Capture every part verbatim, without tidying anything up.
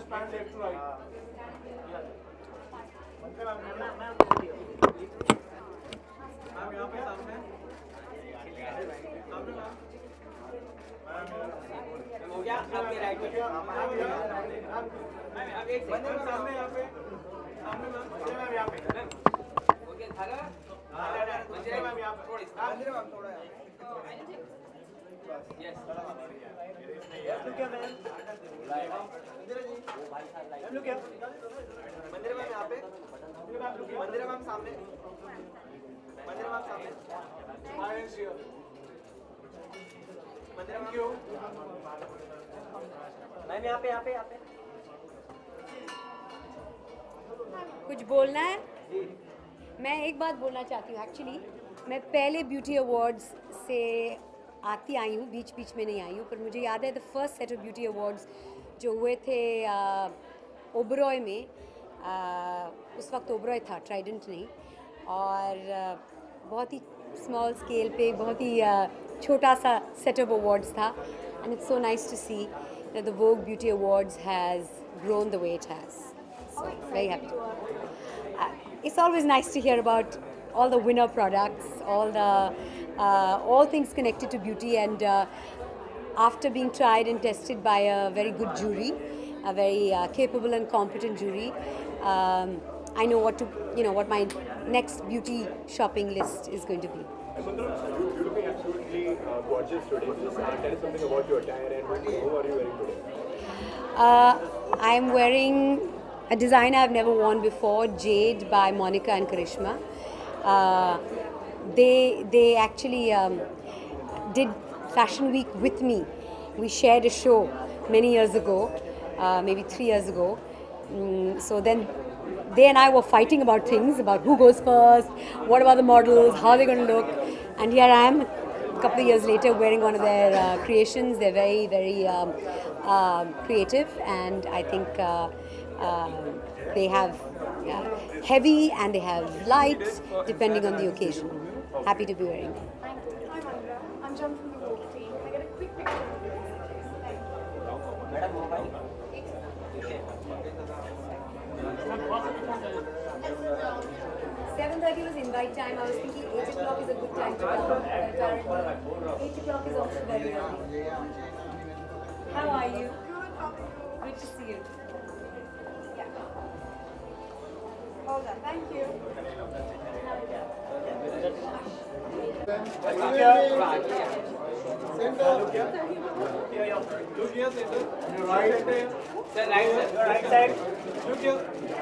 span left to right. Ma'am यहाँ पे सामने सामने मैम हो गया आपके राइट पे मैम अब एक सेकंड सामने यहाँ पे सामने मैम मैम यहाँ पे मैम हो गया थाला मंदिर मैम यहाँ पे थोड़ी मंदिर मैम थोड़ा yes look here ma'am Mandira ji ma'am look here Mandira ma'am यहाँ पे मंदिर मैम सामने मंदिर मैम सामने I am here Mandira ma'am क्यों मैम यहाँ पे यहाँ पे यहाँ पे कुछ बोलना है? मैं एक बात बोलना चाहती हूँ। एक्चुअली मैं पहले ब्यूटी अवार्ड्स से आती आई हूँ, बीच बीच में नहीं आई हूँ, पर मुझे याद है the first set of beauty awards जो हुए थे ओबरॉय में, आ, उस वक्त ओबरॉय था, ट्राइडेंट नहीं, और आ, बहुत ही स्मॉल स्केल पे बहुत ही आ, छोटा सा सेट ऑफ अवार्ड्स था, and it's so nice to see that the Vogue beauty awards has grown the way it has. So very happy. Uh, it's always nice to hear about all the winner products, all the uh, all things connected to beauty, and uh, after being tried and tested by a very good jury, a very uh, capable and competent jury, um, I know what to you know what my next beauty shopping list is going to be. Sundram, you're looking absolutely uh, gorgeous today. Just uh, tell us something about your attire and who are you wearing today? Uh, I'm wearing a design I've never worn before, Jade by Monica and Karishma. Uh, they they actually um, did Fashion Week with me. We shared a show many years ago, uh, maybe three years ago. Mm, so then they and I were fighting about things, about who goes first, what about the models, how they're going to look. And here I am, a couple of years later, wearing one of their uh, creations. They're very, very um, uh, creative, and I think uh, uh, they have uh, heavy and they have light, depending on the occasion. Happy to be wearing them. Thank you. Hi Mandra, I'm Jan from the Vogue team. Can I get a quick picture of you? seven thirty was invite time. I was thinking eight o'clock is a good time to come. But apparently eight o'clock is also very early. How are you? Good to see you. Yeah. All done. Thank you. Center. Look here. Look here, center. Your right side. Sir, right side. Your right side. Look here.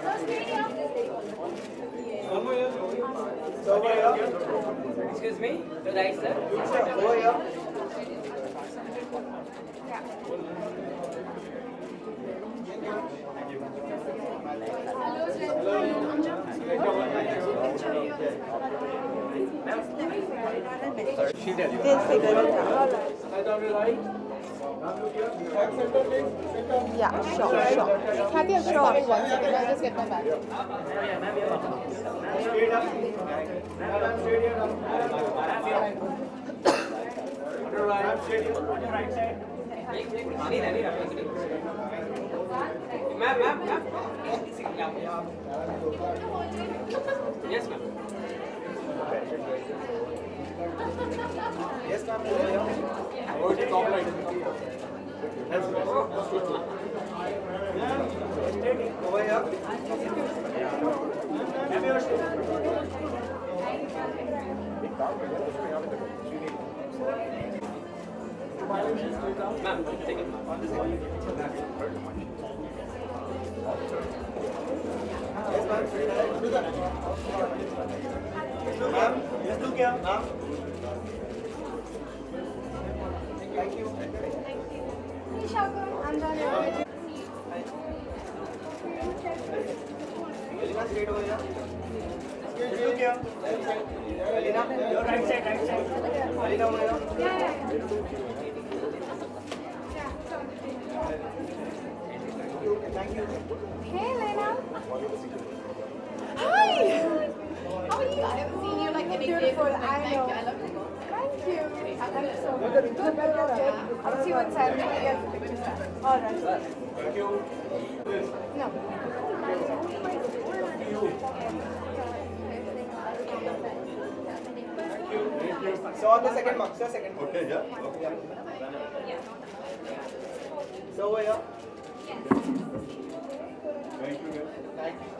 One more here. Over here. Excuse me. Your right side. Over here. She'll tell you. They'll figure it out. All right. Yeah, sure, sure. Happy sure. One second, I'll just get my bag. Straight up. Straight up. Under right. Straight up. Right side. Ma'am, ma'am, ma'am. Yes, ma'am. Yes, ma'am. Over the top right. That's right. Over here. Have your seat. Ma'am, take it. On this one. Yes, ma'am. Do that. Ma'am, yes, look here. Ma'am. Thank you. Hey, Shaka. I'm done. Elena, straight over here. Yes, look here. Elena, your right side, right side. Elena, over here. Yeah, yeah. Thank you. Hey, Lena. Hi. How are you? I haven't seen you like any beautiful. I know. Thank you. Thank you so much. Good. I'll see you inside. Maybe I'll get pictures. All right. Thank you. No. So on the second mark, sir, second. Okay, yeah. Okay. So over here. Thank you. Yeah. Thank you.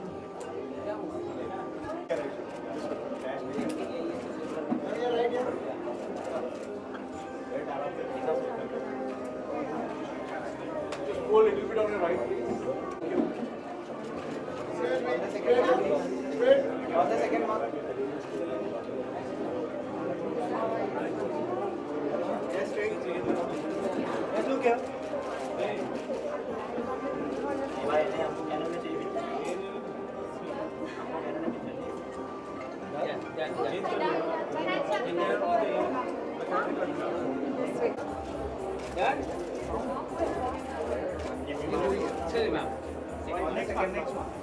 Just go a little bit on your right, please. On the second mark. Yes, straight. Yes, look here. Next one, next one.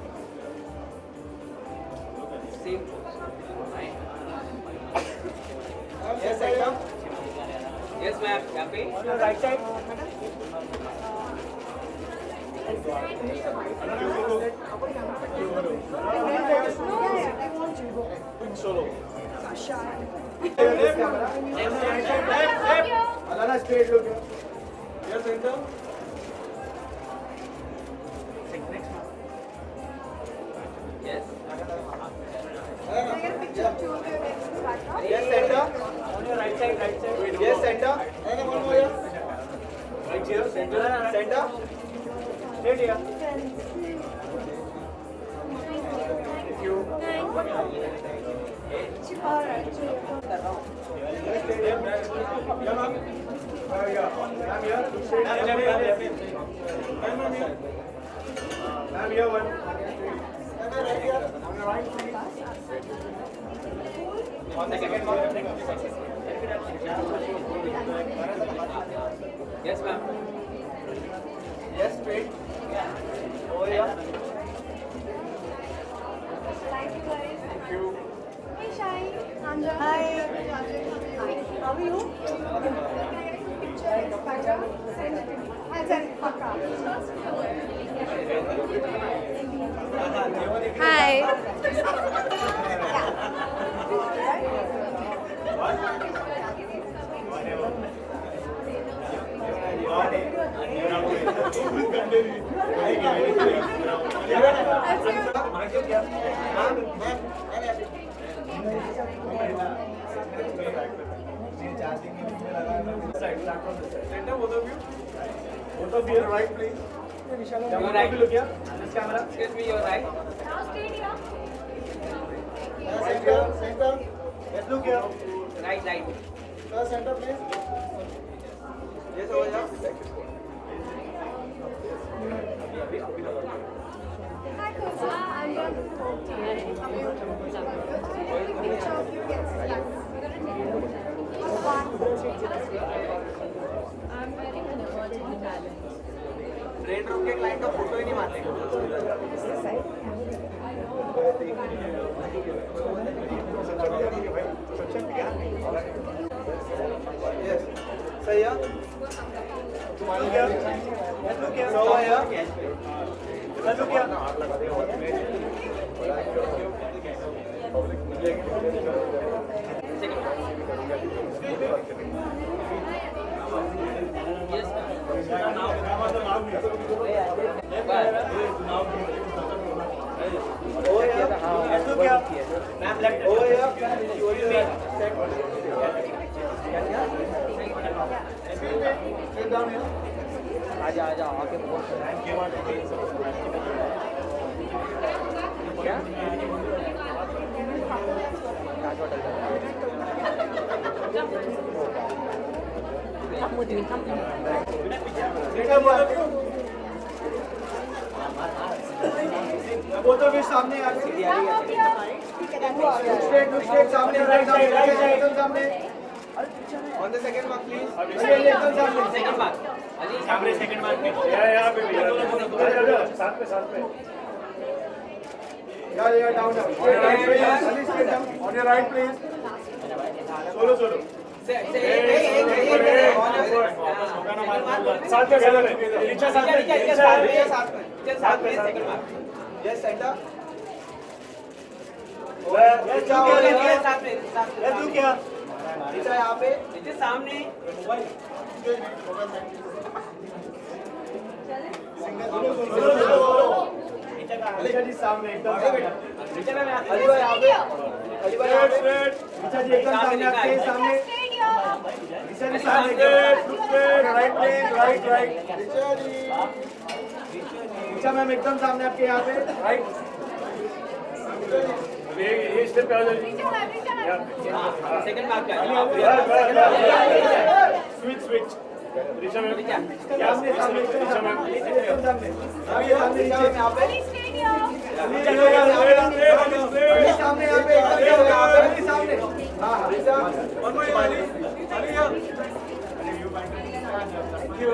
Yes, center. Yes, ma'am. Happy? On your right side. Quick solo. Left camera. Left, left. Alana, straight look here. Yes, center. Yes. Yes, center. On your right side, right side. Yes, center. One more here. Right here, center. Center. Straight here. Thank you. Yes, straight here. Yeah, ma'am. Uh, yeah. Ma'am, here. Straight. Ma'am, here. Ma'am, here. Ma'am, here one. Ma'am, right here. On your right, please. On the second one. Yes, ma'am. Yes, straight. Over here. Thank you. Hey, Shai. Anja. Hi. Hi. How are you? Can I get a picture in the background? Send it to me. I'll send it. Pakka. Hi. Center, both of you. Both of you, right, please. Your right. Look here. This camera. Excuse me, your right. Center, center. Yes, look here. Right, right. Sir, center, please. Yes, over here. Hi, Kosa. Anja. How are you? Good. Picture of you. Yes. I'm very allergic to talent. Train रोक के client का photo ही नहीं मारते Yes. सही है तुम्हारा क्या ऐसा क्या सो है ऐसा क्या Yes, over here ऐसा क्या ma'am left over here you will sit down here आजा आजा आके बोल क्या बोथ ऑफ यू सामने आ स्ट्रेट स्ट्रेट सामने राइट साइड राइट साइड एकदम सामने on the second mark please एकदम सामने सेकंड मार्क अली कैमरे सेकंड मार्क में या या पे साथ पे साथ पे या या down down straight straight down on your right please solo solo Say, say, hey, hey, hey, hey, hey, साथ में साथ में नीचे साथ में नीचे नीचे साथ में नीचे साथ में नीचे साथ में second mark. Yes, center. मैं नीचे आओ, नीचे नीचे साथ में साथ में मैं तू क्या नीचे यहाँ पे नीचे सामने नीचे जी सामने एकदम नीचे में अली भाई यहाँ पे अली भाई यहाँ पे नीचे जी एकदम सामने आपके सामने नीचे जी सामने राइट प्लीज राइट राइट नीचे मैम एकदम सामने आपके यहाँ पे राइट ये ये स्टेप पे आ जाओ सेकंड मार्क क्या स्विच स्विच ऋषा मैम सामने सामने ऋषा मैम एकदम सामने अब ये सामने नीचे यहाँ पे नीचे सामने यहाँ पे एकदम सामने हाँ हाँ वन मोर अली अली यहाँ thank you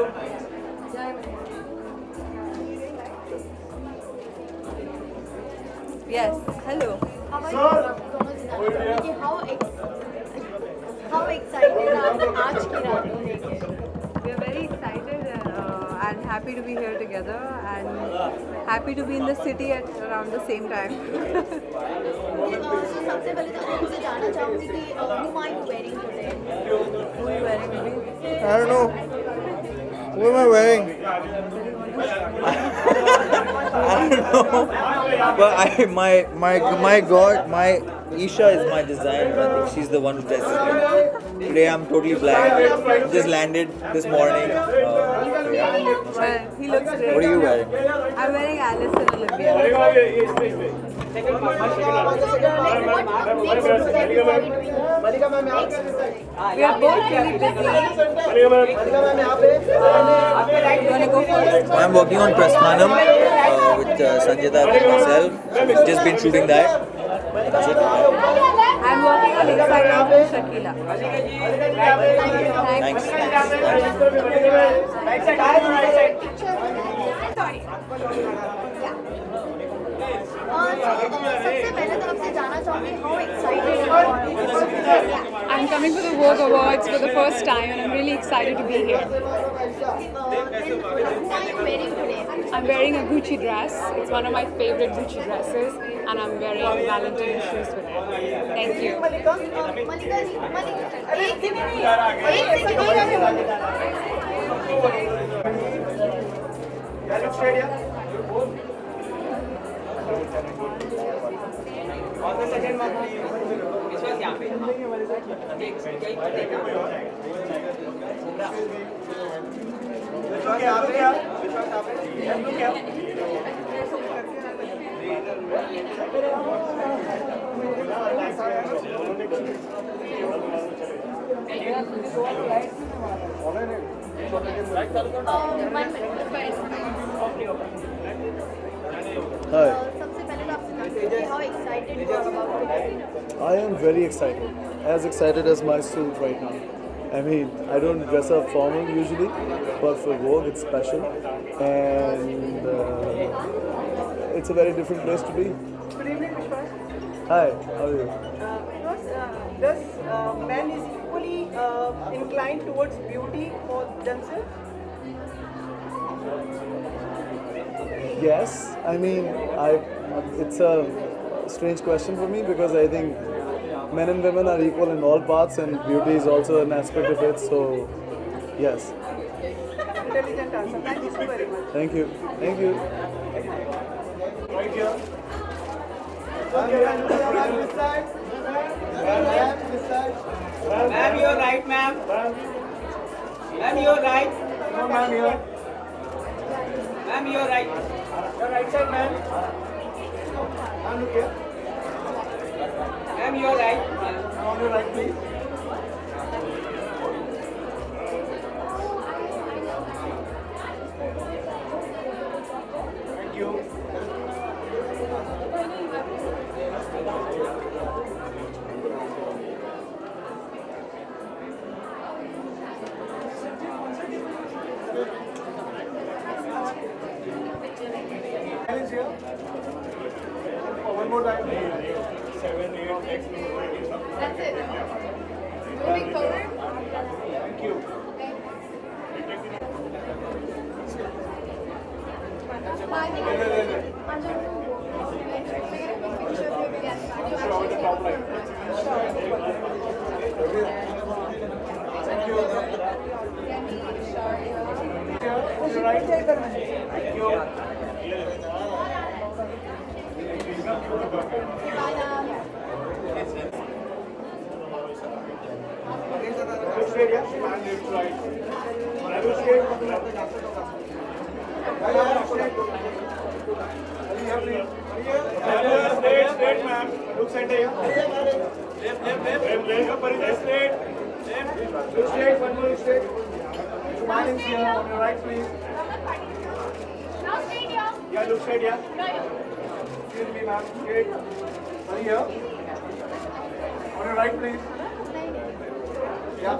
Yes, hello. How are you? How ex- how excited are you आज की रात को लेके? We are very excited uh, and happy to be here together and happy to be in the city at around the same time. Okay, uh, so सबसे पहले तो मैं आपसे जानना चाहूँगी कि uh, whom are you wearing today? Who are you wearing, maybe? I don't know. Who am I wearing? I don't know. But I, my, my, my God, my Isha is my designer. I think she's the one who dresses me. Today I'm totally black. Just landed this morning. Uh, yeah. Well, he looks great. What are you wearing? I'm wearing Alice and Olivia. second mark So, uh, like, what next project are you doing? Malika ma'am यहाँ पे We are both really busy. Malika ma'am यहाँ पे You want to go first? I'm working on Prasthanam uh, with uh, Sanjita and myself. Just been shooting that. That's it. I'm working on Instagram with Shakila. Thanks. Uh, so, uh, सबसे पहले तो आपसे जानना चाहूँगी how excited you are? I'm coming for the Vogue Awards for the first time and I'm really excited to be here. Uh, then who are you wearing today? I'm wearing a Gucci dress. It's one of my favorite Gucci dresses and I'm wearing Valentine shoes with it. Thank you. Uh, Malika ji, Malika, एक second एक second on the second mark please विश्वास यहाँ पे विश्वास यहाँ पे विश्वास यहाँ पे Hi. सबसे पहले तो आपसे जानना चाहूँगी how excited you are about today? I am very excited, as excited as my suit right now. I mean, I don't dress up formal usually, but for Vogue it's special, and uh, it's a very different place to be. Good evening, Vishwas. Hi, how are you? Uh, Vishwas, uh, does uh, men is equally uh, inclined towards beauty for themselves? Yes, I mean, I. It's a strange question for me because I think men and women are equal in all parts, and beauty is also an aspect of it. So, yes. Intelligent answer. Thank you so very much. Thank you. Thank you. right here this side ma'am this side Ma'am, you're right, ma'am. Ma'am, you're right. no ma'am here Ma'am, you're right. your right side ma'am ma'am look here Ma'am, you're right. on your right please thank you Silence here. Oh, one more time. Seven, eight, next. That's it. Moving forward. Thank you. On the top line. Right. Thank you. Left straight, yeah? And left right. Left straight. Left, straight, straight, ma'am. Look center here. Left, left, left. Left, left. Left, straight. Left. Look straight, one more straight. Smile in here. On your right, please. Now straight here. Yeah, look straight, yeah. Right. Excuse me, ma'am. Straight. One here. On your right, please. Yeah.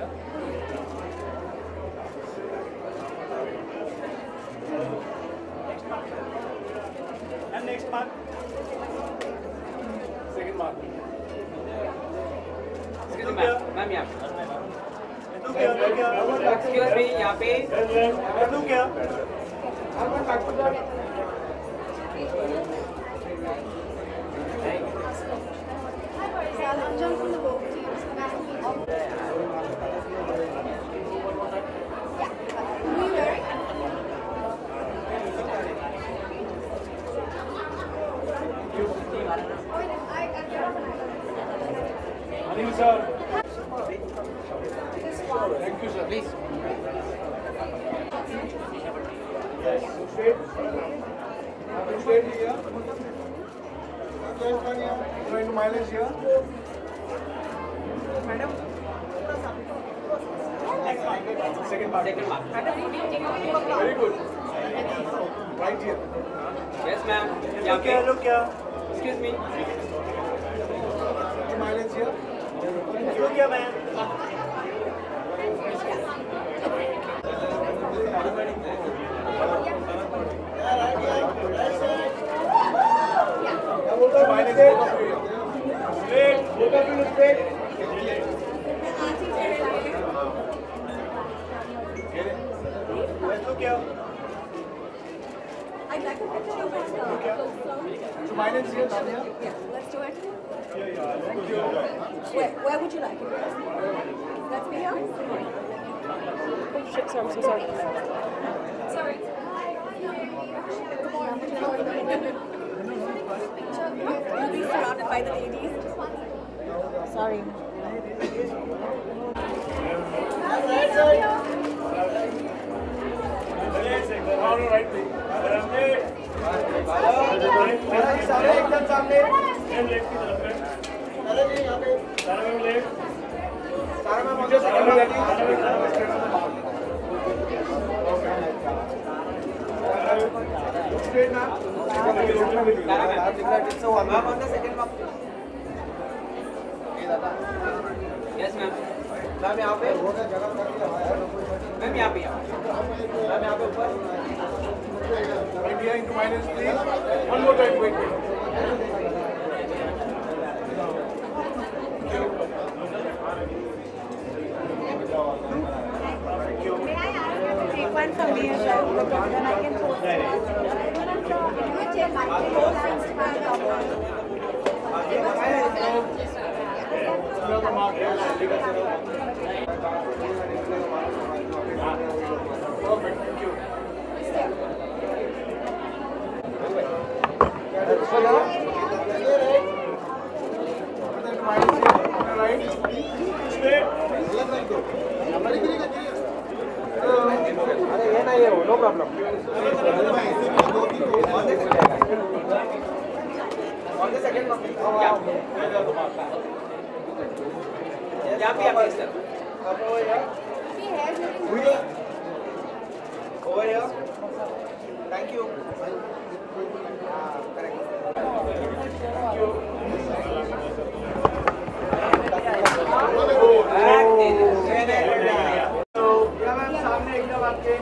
And next mark. Second mark. Excuse me, ma'am. Ma'am, yeah. Look here, look here. Excuse me, यहाँ पे. Look here. I'll jump from the boat. Who are you wearing? Anil sir. Thank you, sir. Please. Yes. Straight. Straight here. Going to mileage here. Madam. Second mark. Second mark. Very good. Right here. Yes, ma'am. यहाँ Look पे. here, look here. Excuse me. Mileage here. Look here, man. Mileage here. Straight. Both of you straight. Let's look here. I'd like a picture of myself. So mine is here, down here. Yeah, let's do it. Yeah, yeah. Thank you. Where, where would you like it? Let's be here. Oh shit, sorry, I'm so sorry. Sorry. You'll be surrounded by the ladies. Sorry. All right, please. सामने एकदम सामने left की तरफ है सारा जी यहां पे सारा में लेफ्ट सारा में मुझे सेकंड में लेफ्ट स्ट्रेट ना आप दिख रहा है so ma'am on the second mark ये दादा Yes, ma'am. मैम यहां पे होगा जगह कर दिया मैम यहाँ पे. मैम यहां पे ऊपर right here into minus please one more time wait wait May I ask take one from me as well? Because then I can post perfect thank you अरे ये नहीं है वो no problem on the second यहाँ पे यहाँ पे sir. over here thank you correct सामने एकदम आपके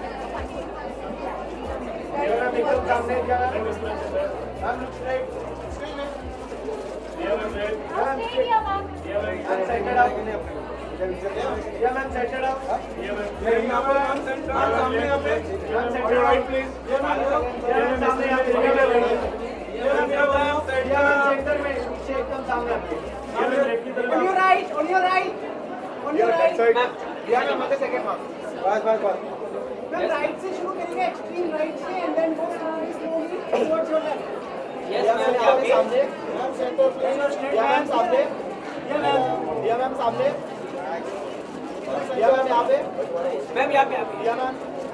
एकदम सामने ma'am look straight And centered up. Yeah, ma'am, centered up. Yeah, ma'am. यहाँ पे ma'am, ma'am, सामने यहाँ पे. Ma'am, centered right, please. Yeah, ma'am, yeah, ma'am, सामने यहाँ पे. Yeah, ma'am, yeah, ma'am, center में, पीछे एकदम सामने आपके. Yeah, ma'am, left की तरफ. On your right, on your right, on your right. Yeah, ma'am, मतलब second mark. बस, बस, बस. Ma'am, right से शुरू करेंगे, extreme right से, and then go slowly, slowly towards your left. Yes, ma'am, यहाँ पे सामने. Ma'am, center, please. Yeah, ma'am, सामने. Yeah, ma'am. Yeah, ma'am, सामने. Yeah, ma'am, यहाँ पे. मैम यहाँ पे यहाँ पे Yeah, ma'am.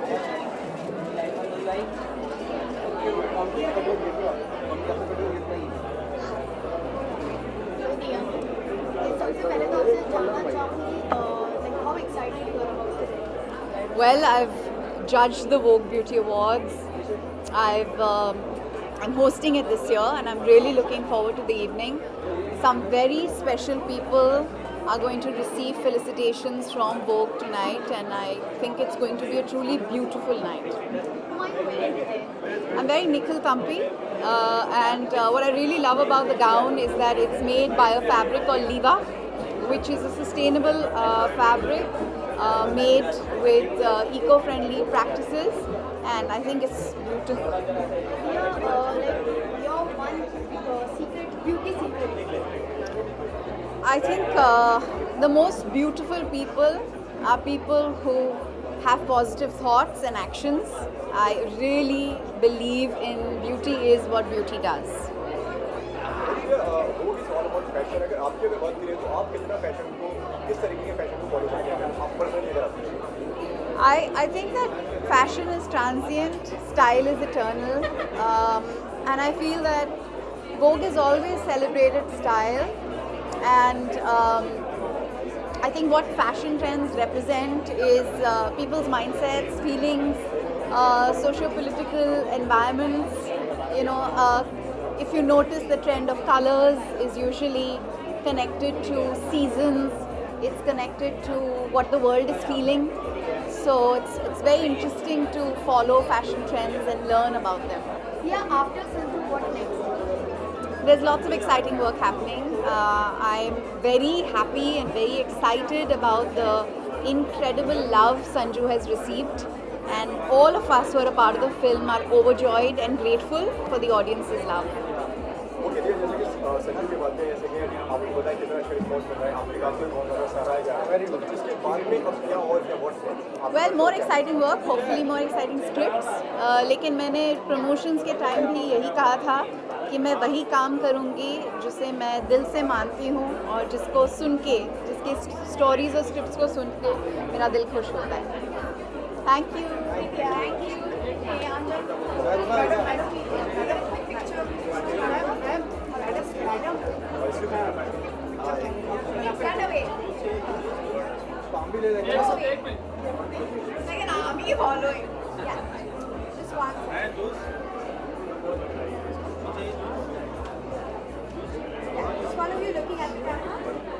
सबसे पहले तो आपसे जानना चाहूँगी like how excited you are about this. Well, I've judged the Vogue Beauty Awards. I've um, I'm hosting it this year, and I'm really looking forward to the evening. Some very special people are going to receive felicitations from Vogue tonight, and I think it's going to be a truly beautiful night. Who are you wearing today? I'm wearing Nikhil Tampi, uh, and uh, what I really love about the gown is that it's made by a fabric called Liva, which is a sustainable uh, fabric uh, made with uh, eco-friendly practices, and I think it's beautiful. Your uh, like your one uh, secret, beauty secret. I think uh, the most beautiful people are people who have positive thoughts and actions. I really believe in beauty is what beauty does. वो is all about fashion. अगर आपकी अगर बात करें तो आप कितना fashion को किस तरीके के फैशन को फॉलो करते हैं आप पर्सनली अगर आप I, I think that fashion is transient, style is eternal, um, and I feel that Vogue has always celebrated style, and um, I think what fashion trends represent is uh, people's mindsets, feelings, uh, socio-political environments. You know, uh, if you notice, the trend of colors is usually connected to seasons. It's connected to what the world is feeling. So it's it's very interesting to follow fashion trends and learn about them. Yeah, after Sindhu, what next? There's lots of exciting work happening. Uh, I'm very happy and very excited about the incredible love Sanju has received, and all of us who are a part of the film are overjoyed and grateful for the audience's love. Okay जी, जैसे कि संजू की बातें जैसे कि आपको बताया कितना अच्छा रिस्पॉन्स मिल रहा है, आपके काम को बहुत ज़्यादा सराहा जा रहा है, जिसके बाद में अब क्या और क्या what's Well, more exciting work, hopefully more exciting scripts. Uh, लेकिन मैंने promotions के टाइम भी यही कहा था कि मैं वही काम करूँगी जिसे मैं दिल से मानती हूँ और जिसको सुन के, जिसके स्टोरीज और स्क्रिप्ट्स को सुन के मेरा दिल खुश होता है. Thank you. Thank you. Hey, Anjan. Madam, madam, madam, quick picture. Madam, madam, madam, madam. Stand away. Just wait. Like an army following. Yeah. Just one. Yeah. Just one of you looking at the camera.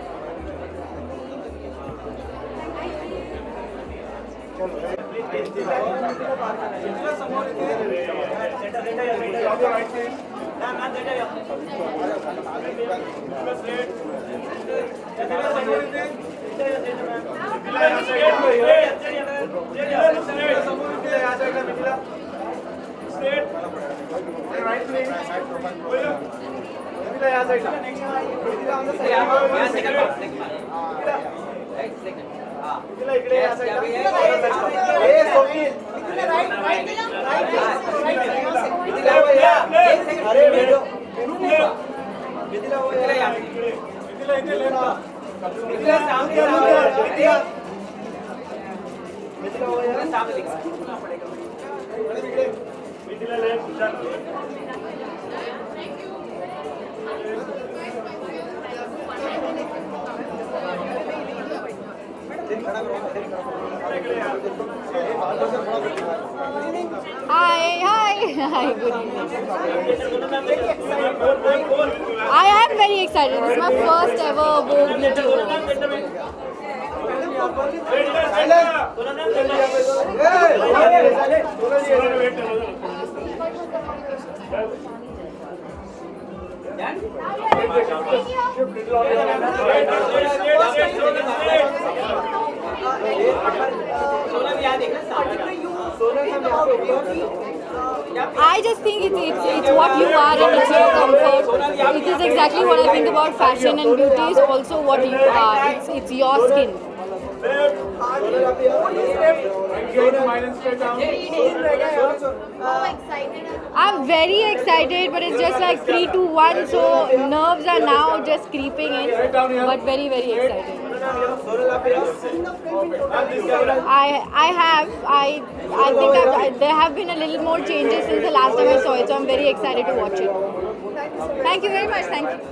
Hi, hi, hi, good evening. I am very excited. This is my first ever Vogue Beauty Awards. Now we are I just think it's, it's, it's what you are and it's your comfort. It is exactly what I think about fashion, and beauty is also what you are. It's, it's your skin. I'm very excited, but it's just like three, two, one, so nerves are now just creeping in, but very, very excited. I I have I I think I've, I, there have been a little more changes since the last time I saw it, so I'm very excited to watch it. Thank you very much. Thank you.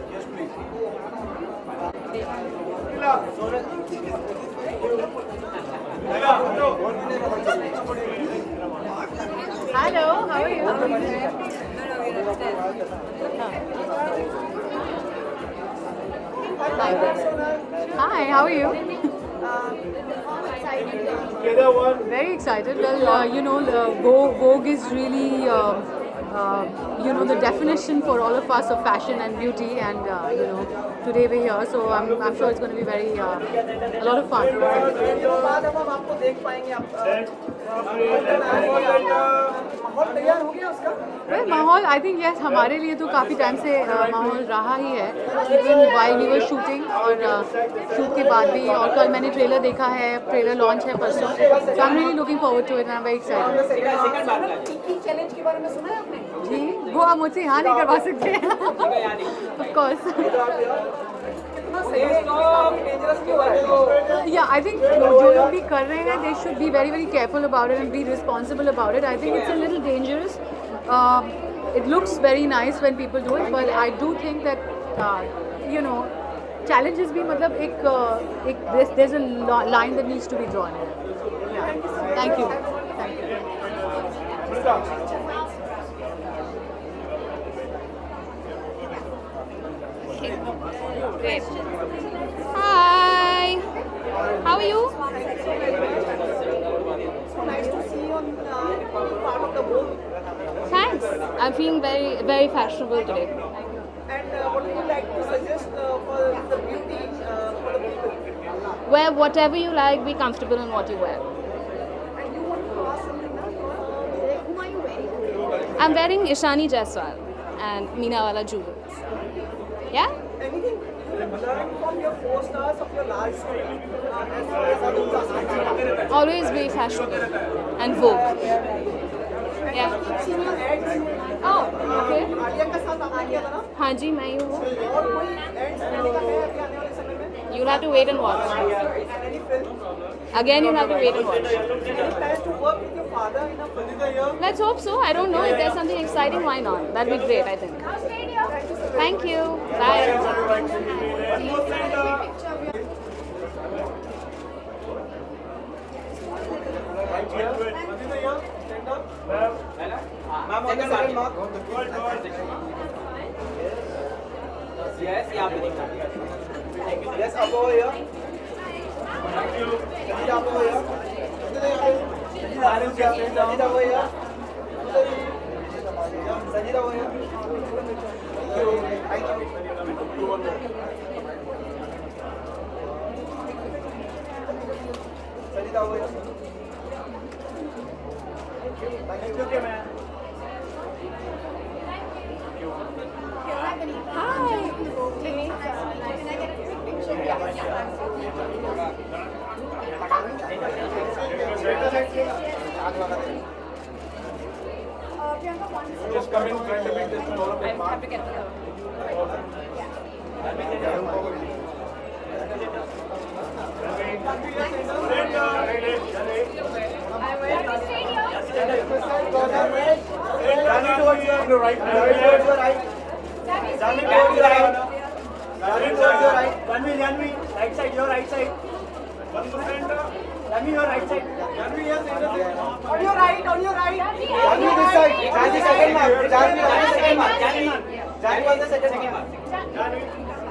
Hello, how are you? Hi, how are you? Very excited. Well, uh, you know, the Vogue, Vogue is really, uh, uh, you know, the definition for all of us of fashion and beauty, and uh, you know, today we're here, so I'm, I'm sure it's going to be very, uh, a lot of fun. Well, माहौल I think yes हमारे लिए तो काफ़ी time से माहौल रहा ही है, even while we were shooting और शूट के बाद भी, और कल मैंने ट्रेलर देखा है, ट्रेलर लॉन्च है परसों, so I'm really looking forward to it and I'm very excited. Challenge के बारे में सुना है आपने? जी, वो आप मुझसे यहाँ नहीं करवा सकते हैं, of course. Yeah, I think जो लोग भी कर रहे हैं, they should be very very careful about it and be responsible about it. I think it's a little dangerous. Uh, it looks very nice when people do it, but I do think that uh, you know, challenges भी मतलब एक uh, एक there's, there's a line that needs to be drawn. Yeah. Thank you. Thank you. Great. Hi. How are you? So nice to see you on uh, part of the Vogue. Thanks. I'm feeling very, very fashionable today. And uh, what would you like to suggest uh, for the beauty uh, for the people? Wear whatever you like. Be comfortable in what you wear. And you want to ask something now? Uh, whom are you wearing? I'm wearing Ishani Jaiswal and Meenawala jewels. Yeah? Anything learned from your four stars of your last screen uh, as far as others are concerned? Always be fashionable and Vogue. Yeah. Oh, okay. Alia के साथ आपने किया था ना? हाँ जी, मैं ही हूँ. और कोई एड्स करने का है अभी आने वाले समय में? You'll have to wait and watch. Any film? Again, you'll have to wait and watch. Any plans to work with your father in a film? Let's hope so. I don't know. If there's something exciting, why not? That'd be great, I think. Thank you. Ma'am, on the second mark. Yes, यहाँ पे दिखा. Yes, up over here. Thank you. Sanjit, up over here. Sanjit, over here. Sanjit, over here. Thank you. Sanjit, over here. Thank you. Okay, man. Hi. Just come in, try to make this one all of it. I have to get the Johnny towards your right. Johnny towards your right. Johnny towards your right. Johnny towards your right. Janvi, Janvi, right side, your right side. One percent. Janvi, your right side. Janvi, yes, On your right, on your right. Janvi, this side. Janvi, second mark. Janvi, on the second mark. Janvi, Janvi on the second mark. Janvi.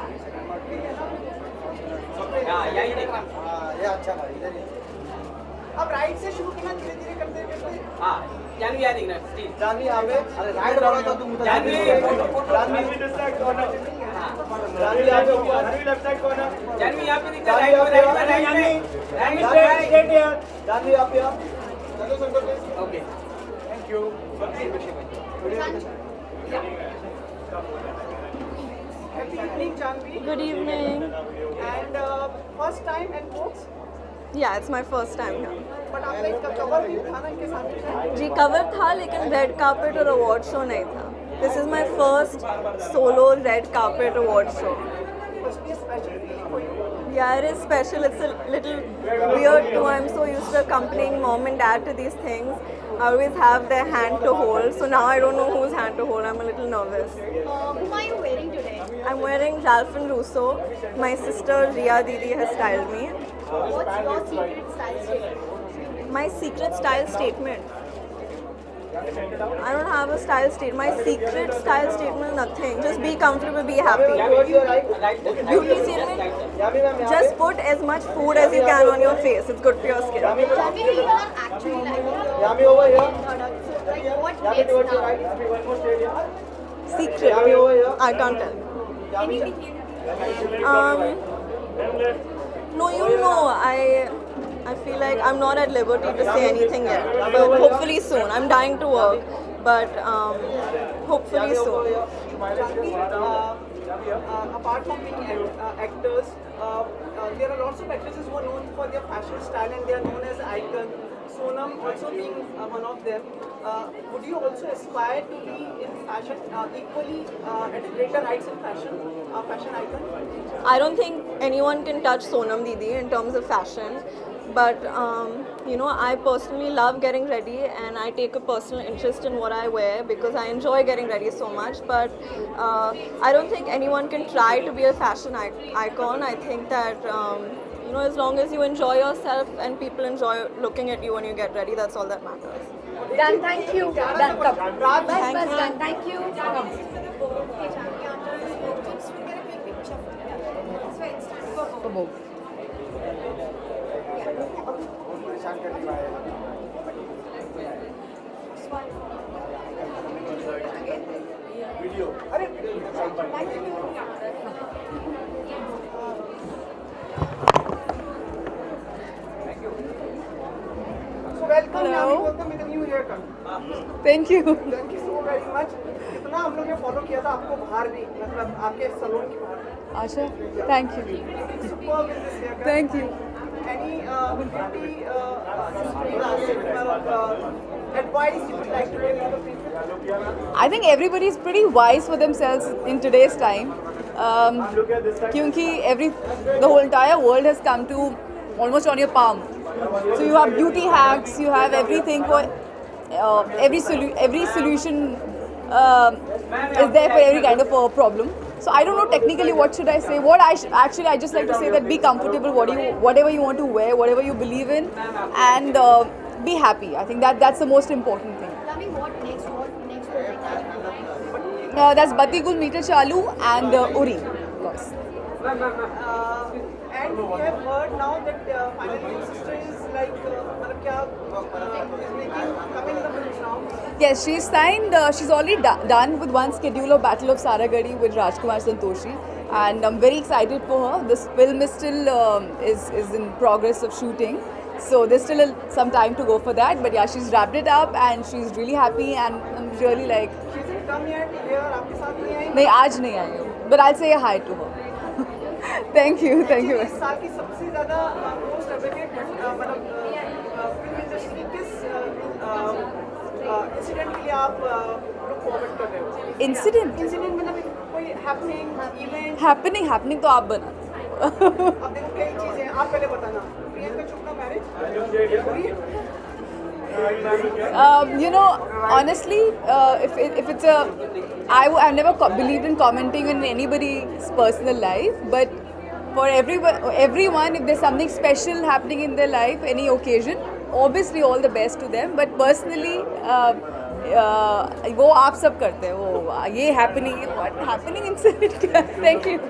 हाँ, यही देखना. हाँ, ये अच्छा भाई, इधर ही. अब right से शुरू करना, धीरे धीरे करते करते. हाँ, जानवी यहाँ देखना. जानवी यहाँ पे. अरे राइट बोला तो तुम. Janvi. Janvi. This side corner. हाँ. जानवी आप Janvi left side corner Janvi यहाँ पे दिखता राइट में राइट में राइट में Janvi straight straight here Janvi आप यहाँ चलो Sankalp please okay thank you Happy evening, Janvi. Good evening. And uh, first time and books. Yeah, it's my first time here. But आपका इसका cover भी था ना इनके साथ? जी cover था लेकिन red carpet और award show नहीं था. This is my first solo red carpet award show. Must be a special feeling for you. Yeah, it is special. It's a little weird too. I'm so used to accompanying mom and dad to these things. I always have their hand to hold. So now I don't know whose hand to hold. I'm a little nervous. Uh, whom are you wearing today? I'm wearing Ralph and Russo. My sister Ria Didi has styled me. What's your secret style statement? My secret style statement. I don't have a style statement. My secret style statement is nothing. Just be comfortable, be happy. Beauty statement. Just put as much food as you can on your face. It's good for your skin. Janvi, you are actually liking your Yami over here. product. So, like, what Yami next towards your now? right. Yami one more straight here. Secret. Yami over here. I can't tell. Yami. Um, no, you know, I I feel like I'm not at liberty to say anything yet. But hopefully soon. I'm dying to work. But um, hopefully soon. Janvi, uh, uh, apart from being act, uh, actors, uh, uh, there are lots of actresses who are known for their fashion style and they are known as icons. Sonam also being uh, one of them. Uh, would you also aspire to be in fashion uh, equally uh, at greater heights in fashion, uh, fashion icon? I don't think anyone can touch Sonam Didi in terms of fashion. But, um, you know, I personally love getting ready and I take a personal interest in what I wear because I enjoy getting ready so much. But uh, I don't think anyone can try to be a fashion icon. I think that, um, you know, as long as you enjoy yourself and people enjoy looking at you when you get ready, that's all that matters. Done, thank you. Done, come. Bas, Thank bas, you. done, thank you. Come. Okay, Janvi, after this photos, we'll get a big picture. So, it's time for For both. Video. So welcome Yami, welcome with a new haircut. Thank you. Thank you so very much. कितना हम लोग ने follow किया था आपको बाहर भी मतलब आपके सलून के बाहर. Asha, thank you. Superb in this haircut. Thank you. Any uh, beauty uh, uh, uh, advice you would like to give to the people? I think everybody is pretty wise for themselves in today's time. Um, क्योंकि every the whole entire world has come to almost on your palm. So you have beauty hacks, you have everything for uh, every solu- every solution uh, is there for every kind of a problem. So I don't know technically what should I say. What I sh- actually I just like to say that be comfortable. What you whatever you want to wear, whatever you believe in, and uh, be happy. I think that that's the most important thing. Janvi, what next? What next project are you doing? Uh, that's Batigul, Meter Chalu, and uh, Uri, of course. Uh, and we have heard now that uh, finally your sister is like uh, मतलब क्या uh, is making coming in the film now. Yes, she's signed. Uh, she's already do- done with one schedule of Battle of Saragadi with Rajkumar Santoshi, and I'm very excited for her. This film is still um, is is in progress of shooting, so there's still a, some time to go for that. But yeah, she's wrapped it up, and she's really happy, and I'm really like. She didn't come yet here. आपके साथ नहीं आई. नहीं आज नहीं आई हूँ, but I'll say a hi to her. Thank you, thank you. इस साल की सबसे ज़्यादा मोस्ट अवेटेड मतलब फिल्म इंडस्ट्री किस इंसिडेंट के लिए आप लुक फॉरवर्ड कर रहे हो? Incident? इंसिडेंट मतलब कोई हैपनिंग इवेंट. Happening, happening तो आप बना. अब देखो कई चीजें हैं, आप पहले बताना. Priyanka Chopra marriage. Um, you know, honestly, uh, if it, if it's a, I w- I've never co- believed in commenting on anybody's personal life, but for everyone, everyone, if there's something special happening in their life, any occasion, obviously all the best to them. But personally, uh, uh, वो आप सब करते हैं वो ये happening, what happening incident? Thank you.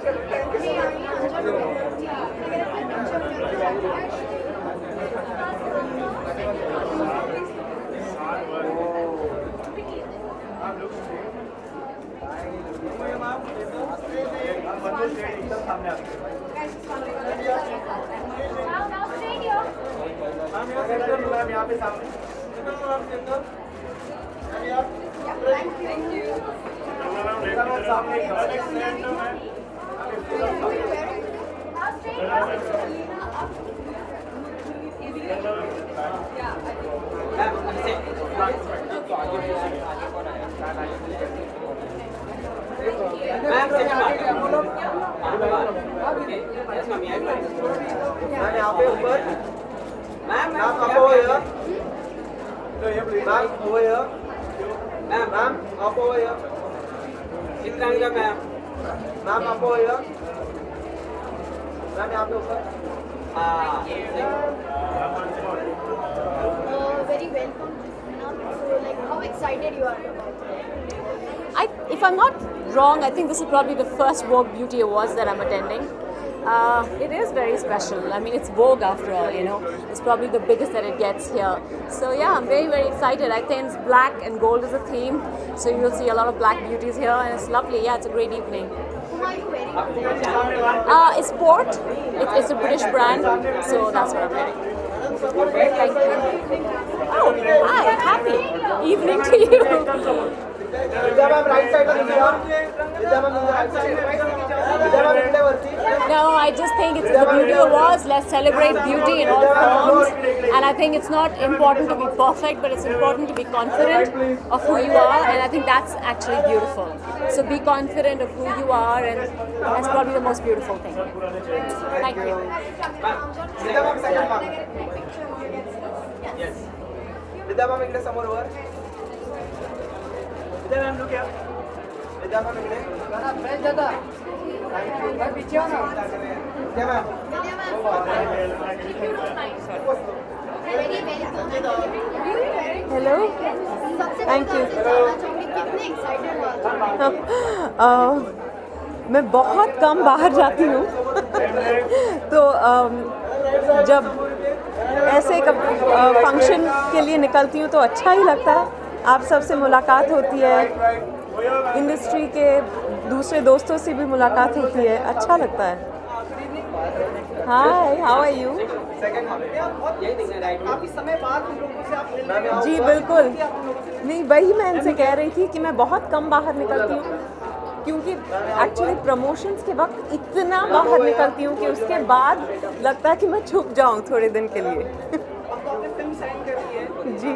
Ma'am यहाँ पे सामने मैम यहाँ पे ऊपर मैम मैम आप over here ma'am over here ma'am ma'am आप over here Chitrangada ma'am ma'am आप over here मैम यहाँ पे ऊपर हाँ very welcome. So, like, how excited you are about it? I, if I'm not wrong, I think this is probably the first Vogue Beauty Awards that I'm attending. Uh, it is very special. I mean, it's Vogue after all, you know. It's probably the biggest that it gets here. So yeah, I'm very, very excited. I think it's black and gold is a theme. So you'll see a lot of black beauties here and it's lovely. Yeah, it's a great evening. Who are you wearing? Uh, it's Sport. It's, it's a British brand. So that's what I'm wearing. Thank you. Oh, hi. Happy evening to you. No, I just think it's the Beauty Awards. Let's celebrate beauty in all forms. And I think it's not important to be perfect, but it's important to be confident of who you are. And I think that's actually beautiful. So be confident of who you are, and that's probably the most beautiful thing. Thank you. Yes. Vidya ma'am, इकडे समोर वर. Vidya ma'am, look here. Vidya ma'am, इकडे. ना friend दादा. Thank you. मैं पीछे हूँ ना. Vidya ma'am. Vidya ma'am. Hello. Thank you. कितने excited हो? uh, मैं बहुत कम बाहर जाती हूँ तो um, जब ऐसे फंक्शन के लिए निकलती हूँ तो अच्छा ही लगता है. आप सबसे मुलाकात होती है, इंडस्ट्री के दूसरे दोस्तों से भी मुलाकात होती है, अच्छा लगता है. Hi, how are you? जी बिल्कुल. नहीं, वही मैं इनसे कह रही थी कि मैं बहुत कम बाहर निकलती हूँ क्योंकि एक्चुअली प्रमोशंस के वक्त इतना बाहर निकलती हूँ कि उसके बाद लगता है कि मैं छुप जाऊँ थोड़े दिन के लिए. जी.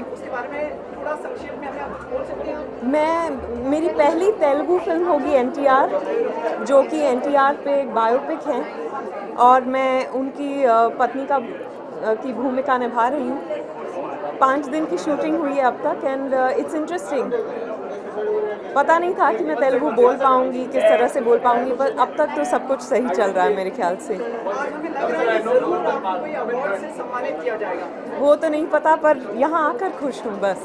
मैं मेरी पहली तेलुगु फिल्म होगी एन टी आर, जो कि एन टी आर पे एक बायोपिक है और मैं उनकी पत्नी का की भूमिका निभा रही हूँ. पाँच दिन की शूटिंग हुई है अब तक एंड इट्स इंटरेस्टिंग. पता नहीं था कि मैं तेलुगु बोल पाऊँगी, किस तरह से बोल पाऊँगी, पर अब तक तो सब कुछ सही चल रहा है मेरे ख्याल से. वो तो नहीं पता, पर यहाँ आकर खुश हूँ बस.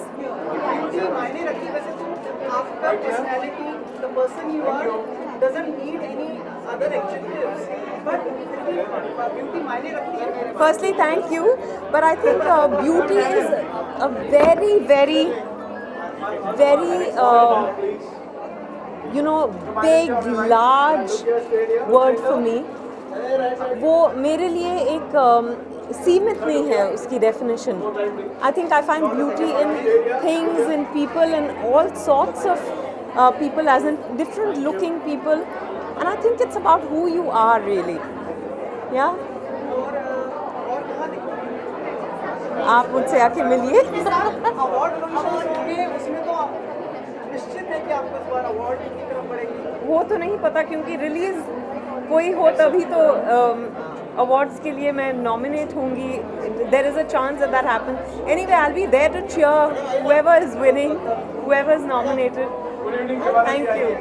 Firstly, thank you, but I think uh, beauty is a very, very, very, uh, you know, big, large word for me. वो मेरे लिए एक सीमित नहीं है उसकी definition. I think I find beauty in things, in people, in all sorts of uh, people, as in different looking people. And I think it's about who you are really. Yeah? आप मुझसे आके मिलिए. वो तो नहीं पता क्योंकि release कोई हो तभी तो अवार्ड्स के लिए मैं नॉमिनेट होंगी. There is a chance that that happen. Anyway I will be there to cheer whoever is winning, whoever is nominated. Thank you.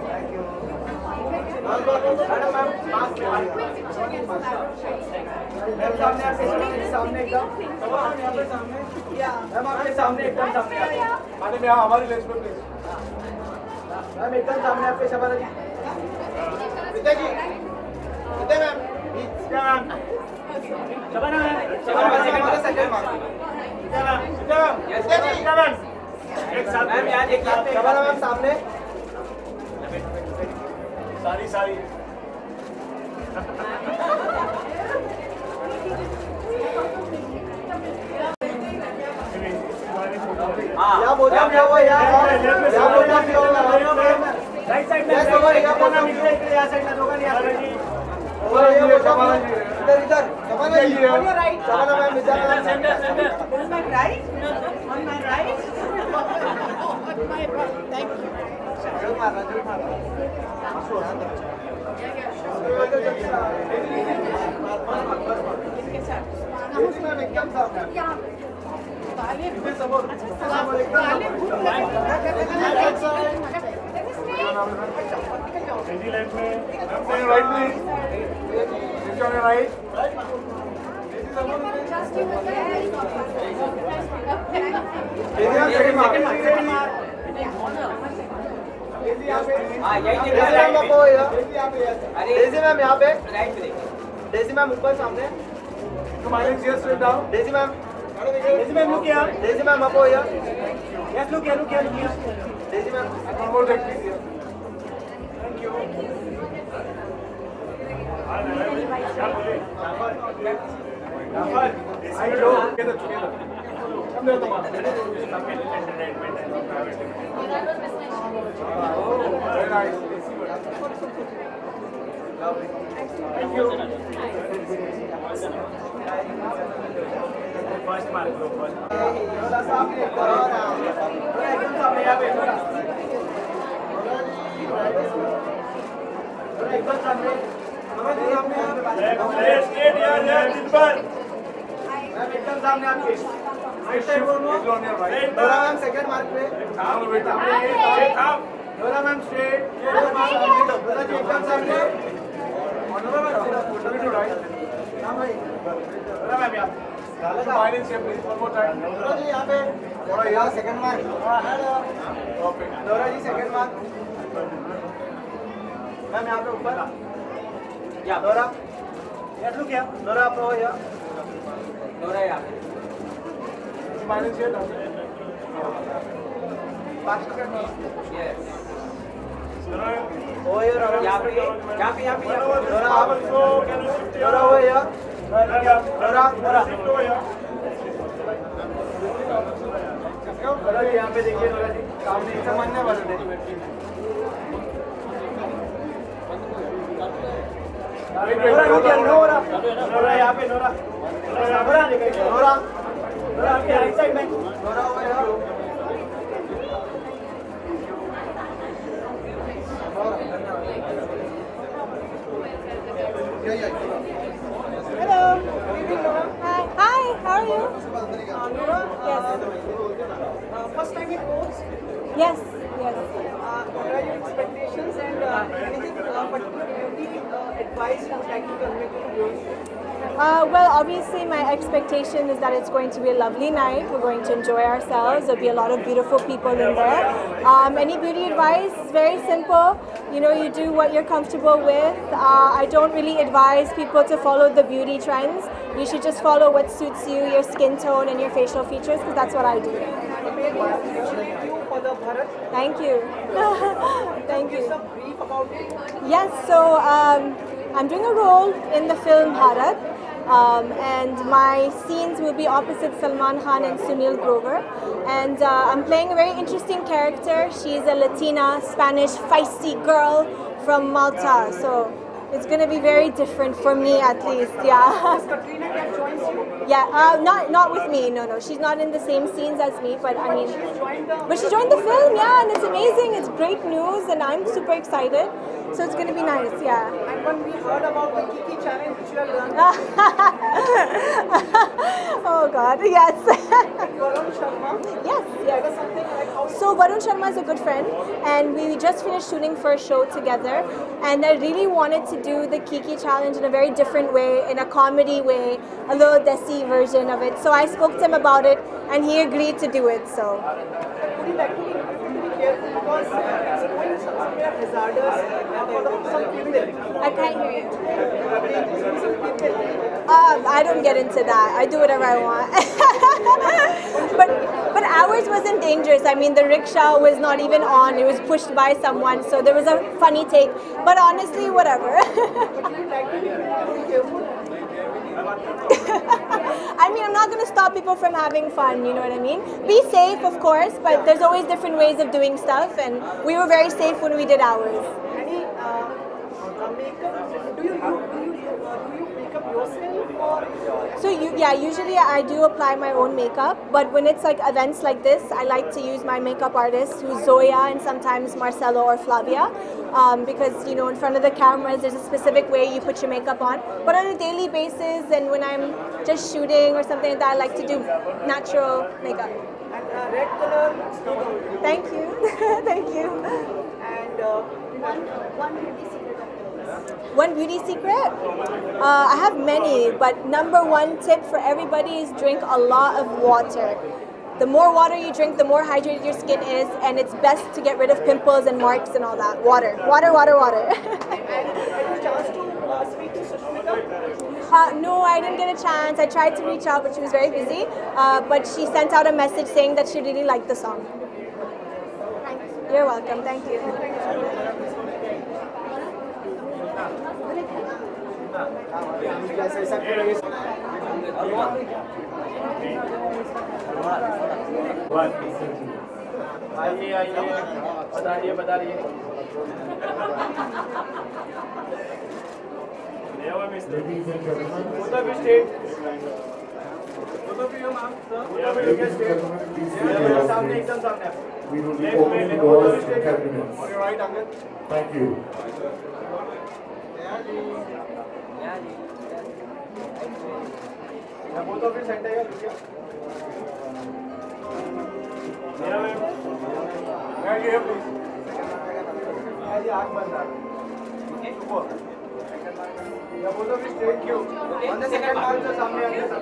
हमारी लेंस पे प्लीज. मैम एकदम सामने आपके Shabana ji. Vidya ji. Vidya ma'am. Vidya ma'am. Shabana ma'am. Shabana ma'am second mark. Vidya ma'am. Vidya ma'am. Vidya ji. Vidya ma'am. एक साथ ma'am यार एक साथ. शबाना मैम सामने. सारी सारी. या बोझा क्या हुआ या या बोझा क्या हुआ राइट साइड में यस ओवर या बोझा निकले इधर या साइड में होगा नहीं आ रही ओवर ये बोझा इधर इधर Kamna ji on your right Kamna ma'am इधर centre centre on my right on my right on my thank you जोर मारना जोर मारना किसके साथ मैम एकदम साफ Easy left में, right please. Sit on your right. Daisy ma'am यहाँ पे डेजी मैम ऊपर सामने Daisy ma'am Daisy ma'am look here Daisy ma'am up here yes look here look here look here Daisy ma'am one more take please here thank you I know together together come there Tomar very nice thank you first mark bro first थोड़ा सा आपने थोड़ा एकदम सामने यहाँ पे थोड़ा एकदम सामने स्ट्रेट यार यार दिन पर मैम एकदम सामने आपके राइट साइड बोलो थोड़ा मैम सेकंड मार्क पे थाम बेटा थाम थोड़ा मैम स्ट्रेट ये थोड़ा जी एकदम सामने थोड़ा मैम फोटो भी राइट हां भाई थोड़ा मैम यार माइनस से प्लीज वन मोर टाइम थोड़ा जी यहां पे थोड़ा यहाँ सेकंड मार्क थोड़ा जी सेकंड मार्क मैम यहाँ पे ऊपर या थोड़ा यार लुक या थोड़ा आप हो या थोड़ा यहाँ पे माइनस ये पाँच सेकंड यस ओ यार यहाँ पे यहाँ पे यहाँ पे थोड़ा आप थोड़ा हो या थोड़ा थोड़ा थोड़ा यहाँ पे देखिए थोड़ा जी सामने सामान्य वाले देखिए नोरा नोरा नोरा यहाँ पे नोरा नोरा नोरा नोरा आपके राइट साइड में नोरा हो गया Hello. Hi. Hi. How are you? Uh, Nora, Yes. uh, uh, first time in course. Yes. Yes. Uh, what are your expectations and uh, anything uh, particular beauty uh, advice you would like to convey to the viewers? Uh, well, obviously, my expectation is that it's going to be a lovely night. We're going to enjoy ourselves. There'll be a lot of beautiful people in there. Um, any beauty advice is very simple. You know, you do what you're comfortable with. Uh, I don't really advise people to follow the beauty trends. You should just follow what suits you, your skin tone, and your facial features, because that's what I do. Congratulate you for the Bharat. Thank you. Thank you. Give some brief about it. Yes, so um, I'm doing a role in the film Bharat. Um, and my scenes will be opposite Salman Khan and Sunil Grover. And uh, I'm playing a very interesting character. She's a Latina, Spanish, feisty girl from Malta. So it's going to be very different for me, at least. Yeah. Does Katrina Kaif joins you? Yeah, uh, not not with me. No, no, she's not in the same scenes as me. But I mean, but she joined the film. Yeah, and it's amazing. It's great news, and I'm super excited. So it's going to be nice. Yeah. And when we heard about the Kiki challenge which you have done, oh God, yes. Varun Sharma. Yes, yes. Something like how So Varun Sharma is a good friend, and we just finished shooting for a show together. And I really wanted to do the Kiki challenge in a very different way, in a comedy way, a little desi version of it. So I spoke to him about it, and he agreed to do it. So. would you like to be, to be careful because uh, it's going somewhere hazardous uh, for the, some people. I can't hear you. Some people. Uh, have. I don't get into that. I do whatever I want. but but ours wasn't dangerous. I mean, the rickshaw was not even on. It was pushed by someone, so there was a funny take. But honestly, whatever. I mean, I'm not going to stop people from having fun, you know what I mean? Be safe, of course, but there's always different ways of doing stuff, and we were very safe when we did ours. Any uh, uh, makeup? Do you, do you, do you, uh, do you make up yourself? Or? So you, yeah, usually I do apply my own makeup, but when it's like events like this, I like to use my makeup artist, who's Zoya, and sometimes Marcelo or Flavia, um, because, you know, in front of the cameras, there's a specific way you put your makeup on. But on a daily basis, and when I'm just shooting or something like that, I like to do natural makeup. And uh, red color looks good. Thank you, thank you. And uh, one, one beauty secret. One beauty secret? Uh, I have many, but number one tip for everybody is drink a lot of water. The more water you drink, the more hydrated your skin is, and it's best to get rid of pimples and marks and all that. Water, water, water, water. uh, no, I didn't get a chance. I tried to reach out, but she was very busy. Uh, but she sent out a message saying that she really liked the song. You're welcome. Thank you. आइए आइए बताइए बताइए both of you stay both of you ma'am sir सामने एकदम सामने We will be opening the doors in ten minutes. on your right Angad Thank you. Yeah, both of you center here, look here. Yeah, ma'am. Right here, please. Yeah, जी, आँख बंद रहा. Okay, super. Yeah, both of you straight queue. On the second mark, जो सामने आगे sir.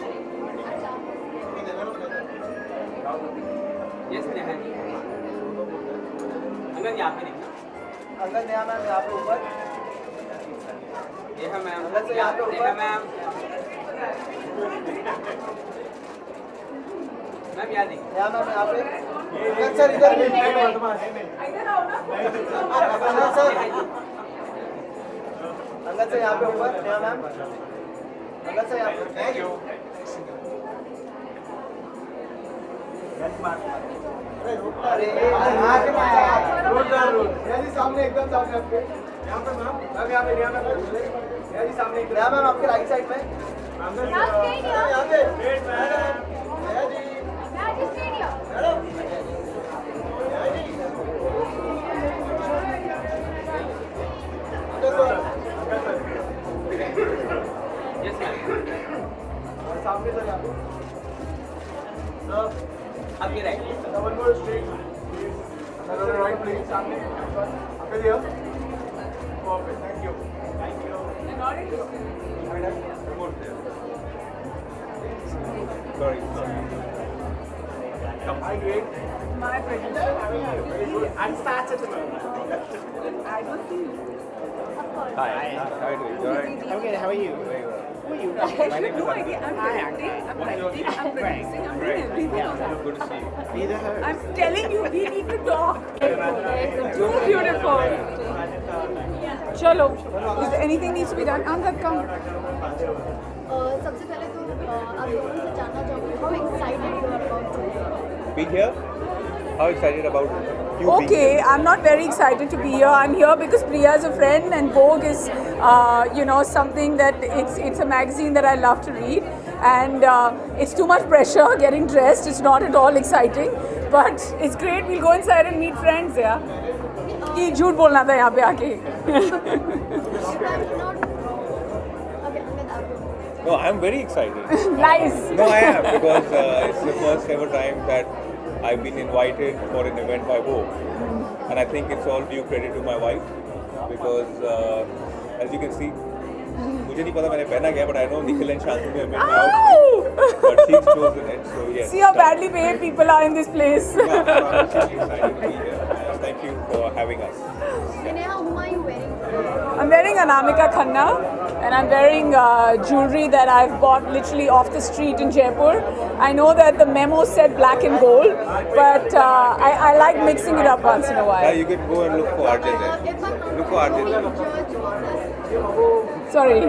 Yes, Neha. Angad यहाँ पे देखना. Angad Neha ma'am यहाँ पे ऊपर. नेहा मैम. अंगद से यहाँ पे ऊपर. नेहा मैम. मैम यहाँ देखिए. नेहा मैम यहाँ पे. अंगद सर इधर भी. इधर आओ ना. अंगद सर. अंगद से यहाँ पे ऊपर. नेहा मैम. अंगद से यहाँ पे. Thank you. अरे आगे में रोड जा रोड यार जी सामने एकदम सामने आपके यहाँ पे मैम मैम यहाँ पे यहाँ पे यार जी सामने यहाँ मैम आपके राइट साइड में यहाँ पे वेट मैम यार जी यार जी स्टेडियम मैडम यार जी यस मैम. सामने सर यहाँ पे सर आपके right. One more straight. Another right, please. सामने. आपके दिया. Perfect. Thank you. Thank you. Sorry. Hi, great. My pleasure. Very good. I'm fat at the moment. I don't see you. Hi. How are you doing? You alright? I'm good. How are you? Very well. Who are you? I have no idea. I'm directing, I'm writing, I'm producing, I'm doing everything. Good to see you. Neither her. I'm telling you, we need to talk. Too beautiful. Chalo. If anything needs to be done, Angad, come. सबसे पहले तो आप दोनों से जानना चाहूँगी how excited you are about to Be here? How excited about you being Okay, here? I'm not very excited to be here. I'm here because Priya is a friend and Vogue is, uh, you know, something that it's it's a magazine that I love to read, and uh, it's too much pressure getting dressed. It's not at all exciting, but it's great. We'll go inside and meet friends. Yeah. कि झूठ बोलना था यहाँ पे आके. No, I'm very excited. Nice. No, I am because uh, it's the first ever time that I've been invited for an event by Vogue, and I think it's all due credit to my wife because, uh, as you can see, मुझे नहीं पता मैंने पहना क्या, but I know Nikhil and Shantu have been out, but she's chosen it, so yes. See how badly paid people are in this place. Yeah, I'm excited to be here. Thank you for having us. Sneha, whom are you wearing? I'm wearing Anamika Khanna, and I'm wearing uh, jewelry that I've bought literally off the street in Jaipur. I know that the memo said black and gold, but uh, I, I like mixing it up once in a while. Yeah, you can go and look for R J there. Look for R J there. Sorry.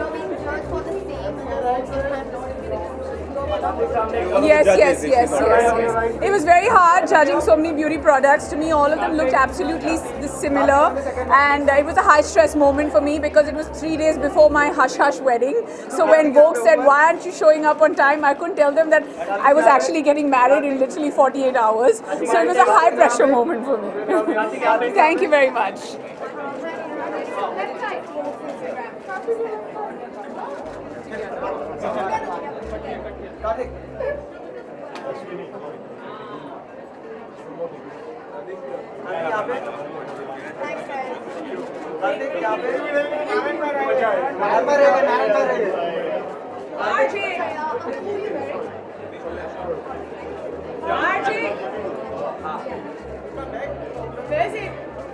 Yes, yes, yes, yes, yes. It was very hard judging so many beauty products. To me, all of them looked absolutely s- similar, and it was a high stress moment for me because it was three days before my hush hush wedding. So when Vogue said, "Why aren't you showing up on time?" I couldn't tell them that I was actually getting married in literally forty-eight hours. So it was a high pressure moment for me. Thank you very much. Karthik. यहाँ पे कार्तिक यहाँ पे नारायण पर रहेगा नारायण पर रहेगा आजी आजी Where is it?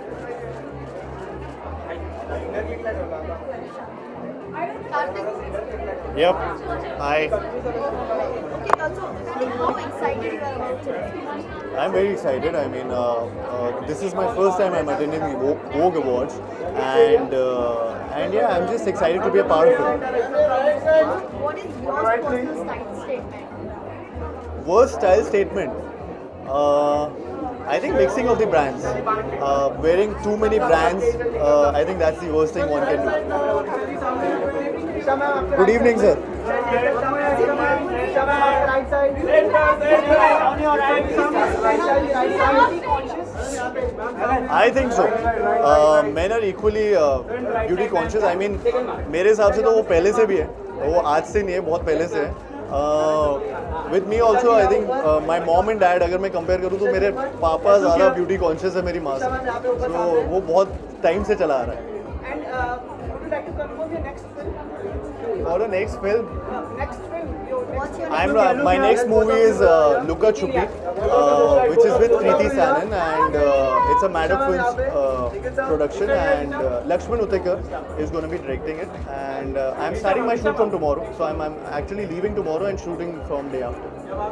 Yep. Hi. Okay, also, how excited you are about today? I'm very excited. I mean, uh, uh, this is my first time I'm attending the Vogue, Vogue Awards, and uh, and yeah, I'm just excited to be a part of it. What is your personal style statement? Worst style statement. Uh, I think mixing of the brands. Uh, wearing too many brands, uh, I think that's the worst thing one can do. Good evening, sir. I think so. Uh, men are equally uh, beauty conscious. I mean, मेरे हिसाब से तो वो पहले से भी है. वो आज से नहीं है, बहुत पहले से है. With me also I think my mom and dad, अगर मैं कंपेयर करूँ तो मेरे पापा ज़्यादा ब्यूटी कॉन्शियस है मेरी माँ से, तो वो बहुत टाइम से चला आ रहा है. और next film I'm uh, my next movie is uh, Luka Chupi, uh, which is with Kriti Sanon, and uh, it's a Maddox Films uh, production, and uh, Lakshman Utekar is going to be directing it, and uh, I'm starting my shoot from tomorrow, so I'm, I'm actually leaving tomorrow and shooting from day after.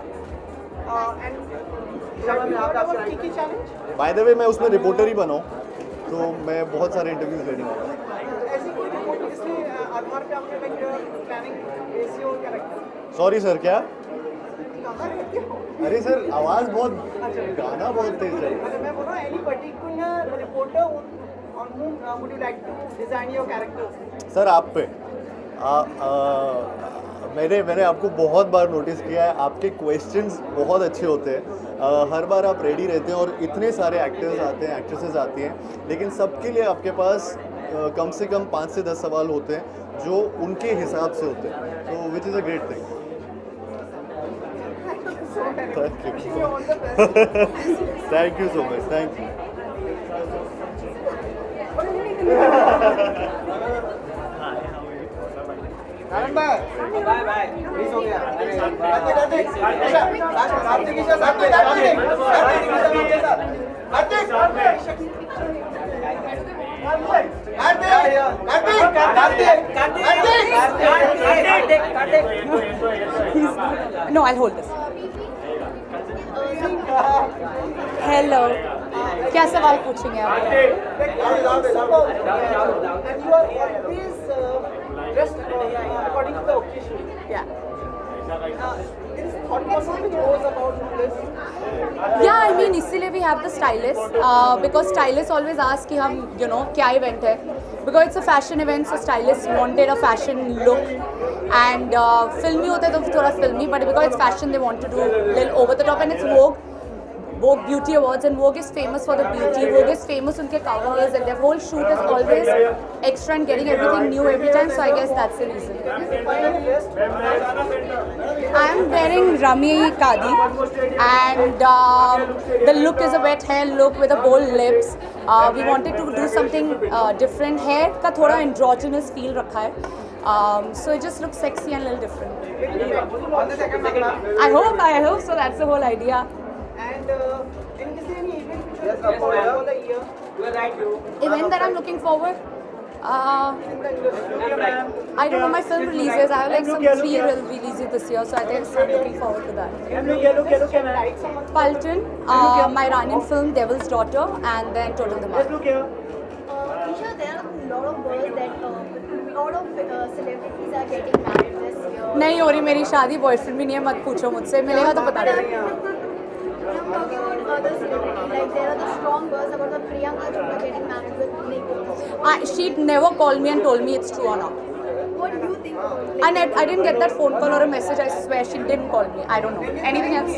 By the way, मैं उसमें reporter ही बना हूँ, तो मैं बहुत सारे interviews लेने वाला हूँ. सॉरी सर, क्या? अरे सर, आवाज़ बहुत, गाना बहुत तेज है. मैं बोल रहा हूँ, any particular reporter on whom uh, would you like to design your characters? Sir आप पे आ, आ, मैंने मैंने आपको बहुत बार नोटिस किया है, आपके क्वेश्चंस बहुत अच्छे होते हैं. आ, हर बार आप रेडी रहते हैं और इतने सारे एक्टर्स आते हैं, एक्ट्रेसेस आती हैं, लेकिन सबके लिए आपके पास आ, कम से कम पाँच से दस सवाल होते हैं जो उनके हिसाब से होते हैं, तो which is a great thing. Thank you. Thank you so much. Thank you. Narayan भाई, बाय बाय. मिस हो गया. कार्तिक कार्तिक कार्तिक ईशा साथ में कार्तिक कार्तिक ईशा के साथ Kartik Kartik Kartik No, I'll hold this. Hello. क्या सवाल पूछेंगे आप? Dressed uh, according to the occasion. Yeah. Uh, there is thought process which goes about this. Yeah, I mean, इसीलिए we have the stylist uh, because stylists always ask कि हम, you know, क्या event है. Because it's a fashion event, so stylists wanted a fashion look. And uh, filmy होता है तो थोड़ा filmy, but because it's fashion, they want to do a little over the top, and it's Vogue. Vogue Beauty Awards, and Vogue is famous for the beauty. Vogue is famous उनके covers, and their whole shoot is always extra and getting everything new every time. So I guess that's the reason. I am wearing Rami Kadi, and um, the look is a wet hair look with a bold lips. Uh, we wanted to do something uh, different. Hair का थोड़ा androgynous feel रखा है. Um, so it just looks sexy and a little different. I hope, I hope so. That's the whole idea. And uh, in is there any event which you Just up over here. You are right, you. Event that I'm looking forward. Uh, I don't know my film releases. I have like some three releases this year, so I think I'm looking forward to that. Paltan, uh, my Iranian film Devil's Daughter, and then Total Dhamal. Uh, Isha, there are a lot of girls that, uh, a lot of uh, celebrities are getting married this year. नहीं हो रही मेरी शादी, boyfriend भी नहीं है, मत पूछो मुझसे, मिलेगा तो बता देंगे. I'm talking about other celebrities, like there are the strong girls about the Priyanka Chopra getting married with Nick. I, she never called me and told me it's true or not. What do you think about it? I, net, I didn't get that phone call or a message. I swear she didn't call me. I don't know. Anything else?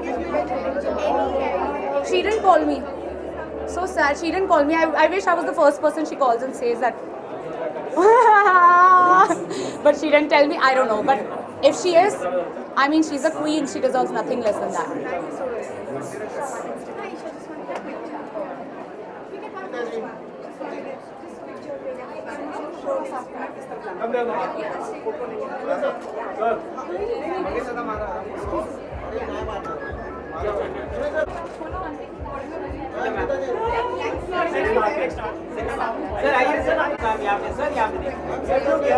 She didn't call me. So sad. She didn't call me. I, I wish I was the first person she calls and says that. But she didn't tell me. I don't know. But if she is, I mean, she's a queen. She deserves nothing less than that. Come down. Sir. Sir आइए sir नाम यहाँ पे sir यहाँ पे देखिए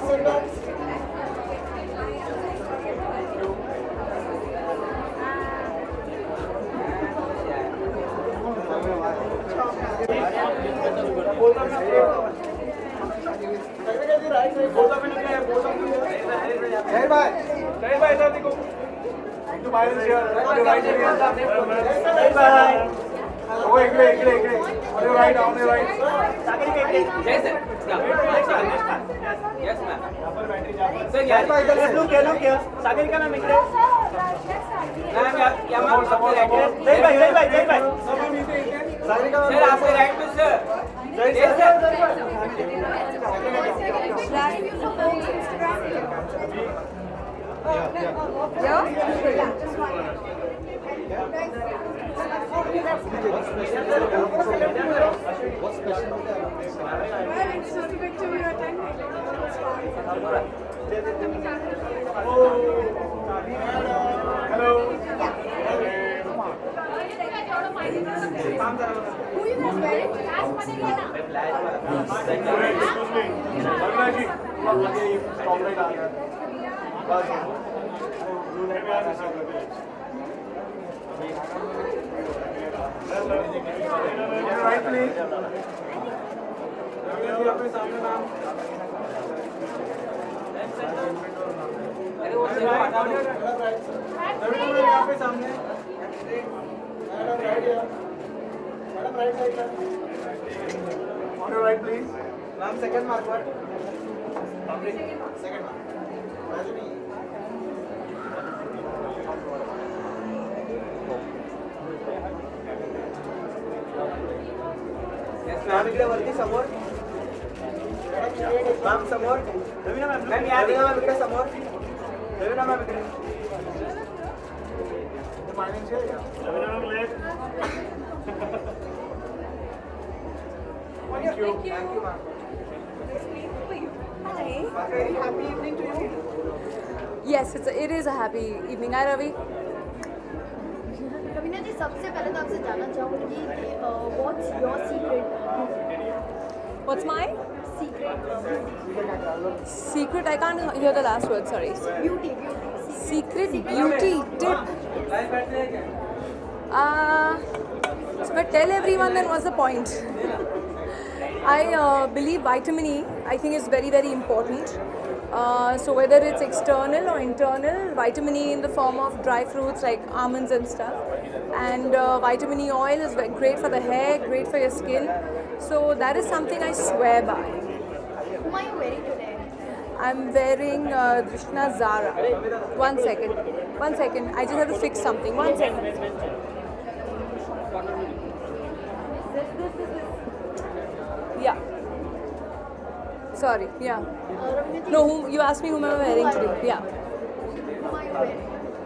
Hey, bye. Hey, bye, sir. Dekho. Into violence here. On your right again. Hey, bye. Oh, ikde, ikde, ikde. On your right, on your right. Yes, sir. Yes, ma'am. Sir, यार भाई इधर लोग क्या लोग क्या सागर का नाम इकडे मैम यहाँ यहाँ मैम सबसे राइट है जय भाई जय भाई जय भाई सागर का सर आपके राइट पे sir Jai sir What's special? It's just a picture we are attending. Hello. Who you guys wearing? Right, please. अपने सामने नाम अरे वो सर हटा दो यहाँ पे सामने madam right madam right side on your right please ma'am second mark पर सेकंड मार्क राजनी मॅम इकडे वरती समोर मॅम समोर रवीना मॅम मॅम या रवीना मॅम इकडे समोर रवीना मॅम इकडे Raveena ma'am left Thank you. Thank you, ma'am. Hi. Very happy evening to you. Yes, it's a, it is a happy evening. Hi, Ravi. Raveena ji सबसे पहले तो आपसे जानना चाहूँगी कि what's your secret? What's my Secret. secret? I can't hear the last word. Sorry. Beauty. Beauty. Secret beauty tip. Uh, so if I tell everyone, then what's the point? I uh, believe vitamin E, I think is very, very important. Uh, so whether it's external or internal, vitamin E in the form of dry fruits like almonds and stuff. And uh, vitamin E oil is very great for the hair, great for your skin. So that is something I swear by. Whom are you wearing today? I'm wearing uh, Drishna Zara. One second. One second. I just have to fix something. One second. Yeah. Sorry. Yeah. No, whom, you asked me whom am I wearing today. Yeah. Whom are you wearing?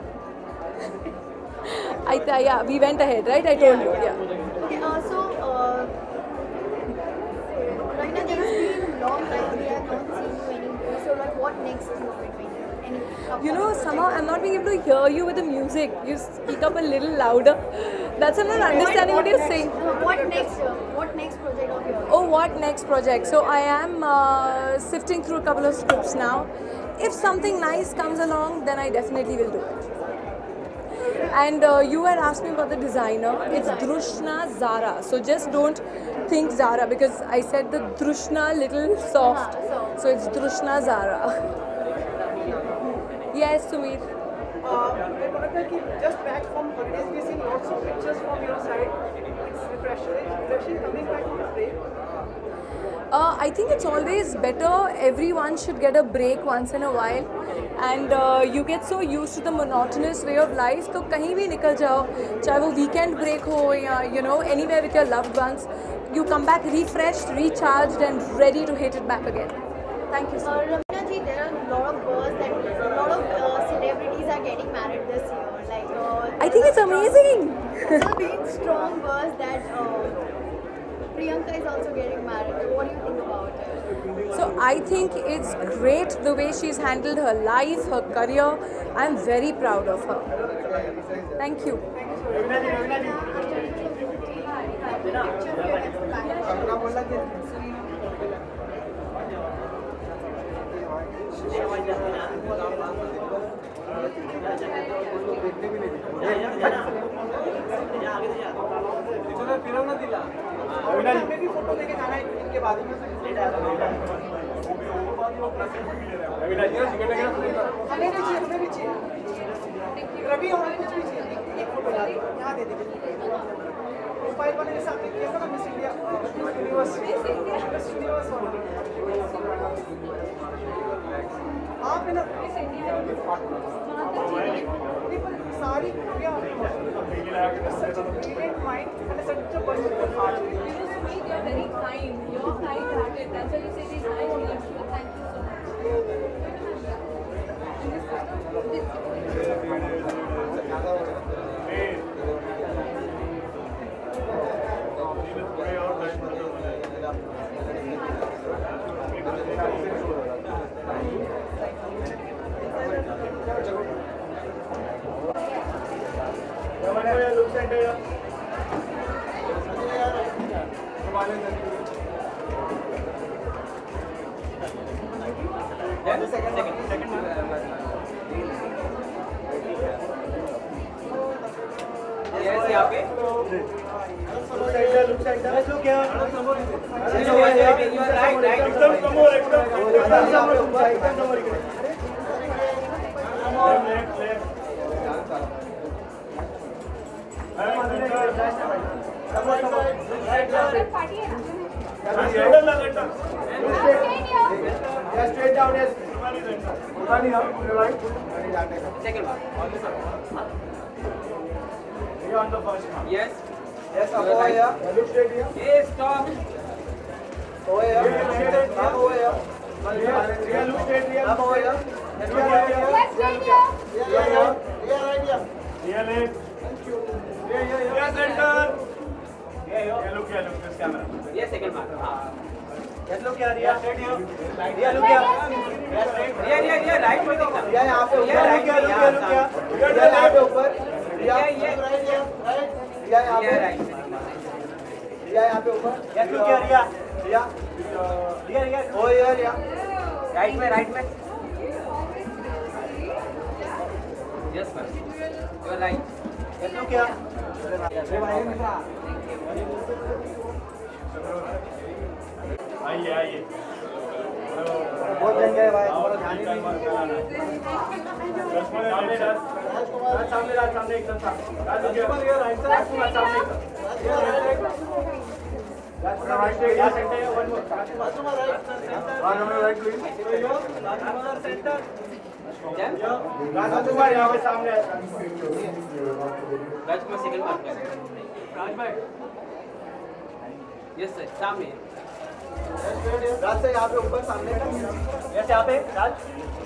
I th yeah. We went ahead, right? I told you. Yeah. Okay. Uh, so, uh, Raina, there has been a long time we have not seen you anymore. So, like, what next you are doing? You know, somehow I'm not being able to hear you with the music. You speak up a little louder. That's I'm not understanding what you're saying. What next? uh, What next project of yours? Oh, what next project? So I am uh, sifting through a couple of scripts now. If something nice comes along, then I definitely will do it. And uh, you had asked me about the designer. It's Drushna Zara. So just don't think Zara because I said the Drushna little soft. So it's Drushna Zara. Yes, Sumit. Uh, just back from holidays, we've seen lots of pictures from your side. It's refreshing. Refreshing coming back from the break. Uh, I think it's always better. Everyone should get a break once in a while, and uh, you get so used to the monotonous way of life. So, kahin bhi nikal jao, chahe wo weekend break ho ya you know anywhere with your loved ones, you come back refreshed, recharged, and ready to hit it back again. Thank you, sir. Uh, Raveena ji, there are a lot of buzz that a lot of uh, celebrities are getting married this year. Like uh, I think it's amazing. There's a big strong buzz that uh, Priyanka is also getting married. What do you think about it? So I think it's great the way she's handled her life, her career. I'm very proud of her. Thank you. हमें भी photo लेके जाना है इनके बाद में हमें भी चाहिए हमें भी चाहिए रवि हमारे भी चाहिए एक फोटो यहाँ दे दीजिए प्रोफाइल वाले के साथ किया था ना Miss India Universe Miss Universe आप है ना सारी such a brilliant mind and such a wonderful heart. You're very kind. You're kind-hearted. That's why you say these nice words. Thank you Look center. Second, second, second. Yes, यहाँ पे. Look center, look center. Let's look here. You are right, you are right, right. एकदम समोर, एकदम, एकदम समोर, एकदम समोर इकडे. Left, left. Yes, straight down, yes. Urani up, right? Second one. You're on the first one. Yes. Yes, up over here. Look straight here. Yes, stop. Over here. Up over here. Here, look straight here. Up over here. Yes, straight here. Yes, straight here. Here, here. Here, right here. Here, left. Thank you. Here, here, here. Here, center. Here, here. Look here, look this camera. Yes, second one. हाँ. Yes, look here, here. Straight here. Here, look here. Yes, straight. Here, here, here. Right में देखना. Yeah, यहाँ पे. Here, right Look here, look here, look here. Here, यहाँ पे ऊपर. Here, here. Right here. Right. Yeah, यहाँ पे. Here, right. Yeah, यहाँ पे ऊपर. Yes, look here, here. Yeah. Here, here. Oh, here, yeah. Right में, right में. Yes, sir. You are right. Yes, look here. आइए आइए बहुत जन गए भाई थोड़ा ध्यान ही नहीं सामने राज सामने राज सामने एकदम सामने राज राइट साइड सामने राइट साइड या सेंटर या one more right centre right please centre Raj Kumar यहां पे सामने राज कुमार सेकंड मार्क कर राज भाई यस सर सामने राज से यहाँ पे ऊपर सामने यस यहाँ पे राज